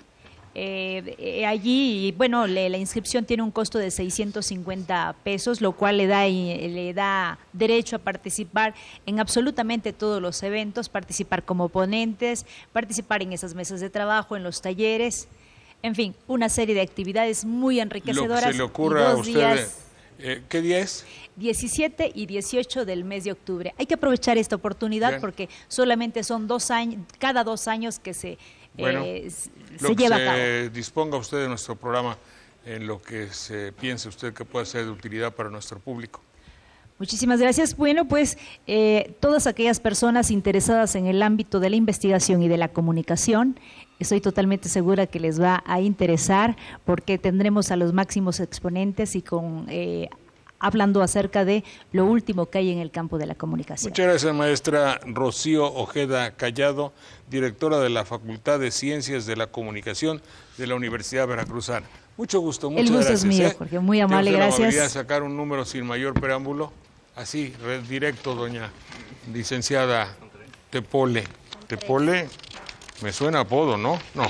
Allí, bueno, la inscripción tiene un costo de 650 pesos, lo cual le da derecho a participar en absolutamente todos los eventos, participar como ponentes, participar en esas mesas de trabajo, en los talleres, en fin, una serie de actividades muy enriquecedoras. Lo que se le ocurra a ustedes. ¿Qué día es? 17 y 18 del mes de octubre. Hay que aprovechar esta oportunidad porque solamente son 2 años, cada 2 años que se lleva a cabo. Disponga usted de nuestro programa en lo que se piense usted que pueda ser de utilidad para nuestro público. Muchísimas gracias. Bueno, pues todas aquellas personas interesadas en el ámbito de la investigación y de la comunicación, estoy totalmente segura que les va a interesar porque tendremos a los máximos exponentes y con hablando acerca de lo último que hay en el campo de la comunicación. Muchas gracias, maestra Rocío Ojeda Callado, directora de la Facultad de Ciencias de la Comunicación de la Universidad Veracruzana. Mucho gusto, muchas gracias. El gusto es mío, Jorge, muy amable, gracias. ¿Podría sacar un número sin mayor preámbulo? Así, directo, doña licenciada Tepole. Tepole, me suena apodo, ¿no? No.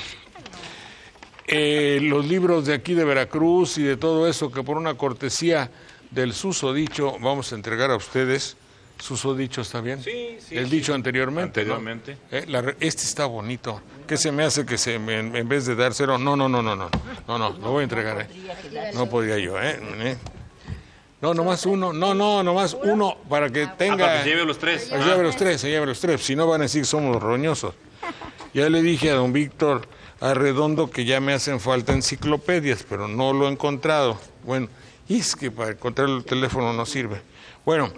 Los libros de aquí de Veracruz y de todo eso que por una cortesía del susodicho vamos a entregar a ustedes. ¿Susodicho está bien? Sí. El dicho anteriormente. Anteriormente. ¿No? Este está bonito. ¿Qué se me hace que en vez de dárselo? No, lo voy a entregar. No podría yo, No, nomás uno. No, nomás uno para que tenga. Para que se lleve los tres. Se lleve los tres. Si no van a decir que somos roñosos. Ya le dije a don Víctor Arredondo que ya me hacen falta enciclopedias, pero no lo he encontrado. Bueno, y es que para encontrar el teléfono no sirve. Bueno,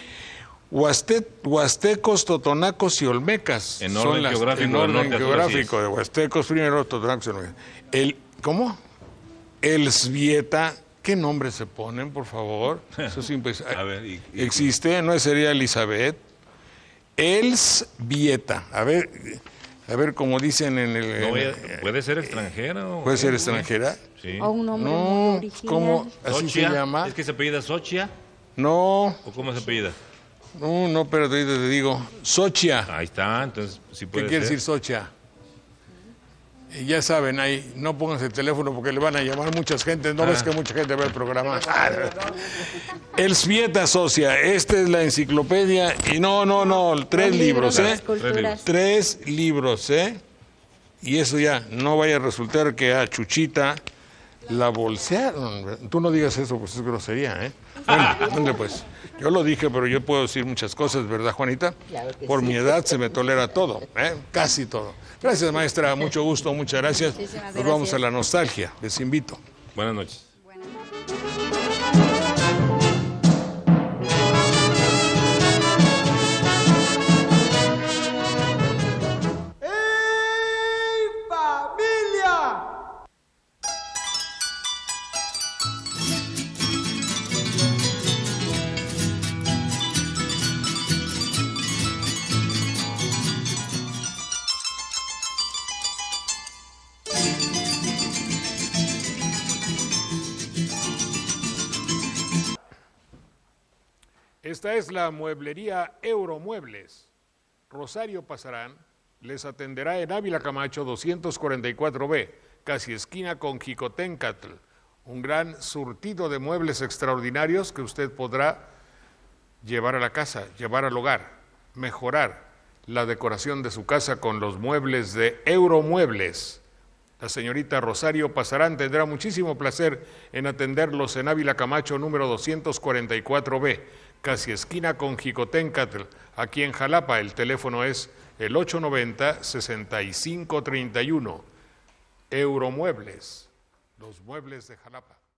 huastecos, totonacos y olmecas. En orden geográfico. En orden geográfico de huastecos primero, totonacos y olmecas. ¿Cómo? Elzbieta. ¿Qué nombres se ponen, por favor? Eso a ver, ¿existe? ¿No sería Elizabeth? Elzbieta. A ver, como dicen en el... ¿Puede ser extranjera? ¿Puede ser extranjera? Sí. O un nombre muy original. ¿Cómo? ¿Así se llama? ¿Es que se apellida Xochia? No. ¿O cómo se apellida? No, pero te digo. Xochia. Ahí está, entonces sí puede ser. ¿Qué quiere decir Xochia? Ya saben, ahí, no pongas el teléfono porque le van a llamar muchas gentes. ¿No ves que mucha gente ve el programa? Elzbieta Socia, esta es la enciclopedia. Y no, 3 libros, ¿eh? 3 libros, Y eso ya, no vaya a resultar que a Chuchita la bolsearon. Tú no digas eso, pues es grosería, ¿eh? Bueno, ¿dónde pues? Yo lo dije, pero yo puedo decir muchas cosas, ¿verdad, Juanita? Claro que Por sí. mi edad se me tolera todo, casi todo. Gracias, maestra, mucho gusto, muchas gracias. Nos vamos a la nostalgia, les invito. Buenas noches. ¡Ey, familia! Esta es la mueblería Euromuebles. Rosario Pasarán les atenderá en Ávila Camacho 244B, casi esquina con Jicoténcatl. Un gran surtido de muebles extraordinarios que usted podrá llevar a la casa, llevar al hogar, mejorar la decoración de su casa con los muebles de Euromuebles. La señorita Rosario Pasarán tendrá muchísimo placer en atenderlos en Ávila Camacho número 244B, casi esquina con Jicoténcatl, aquí en Jalapa. El teléfono es el 890-6531. Euromuebles, los muebles de Jalapa.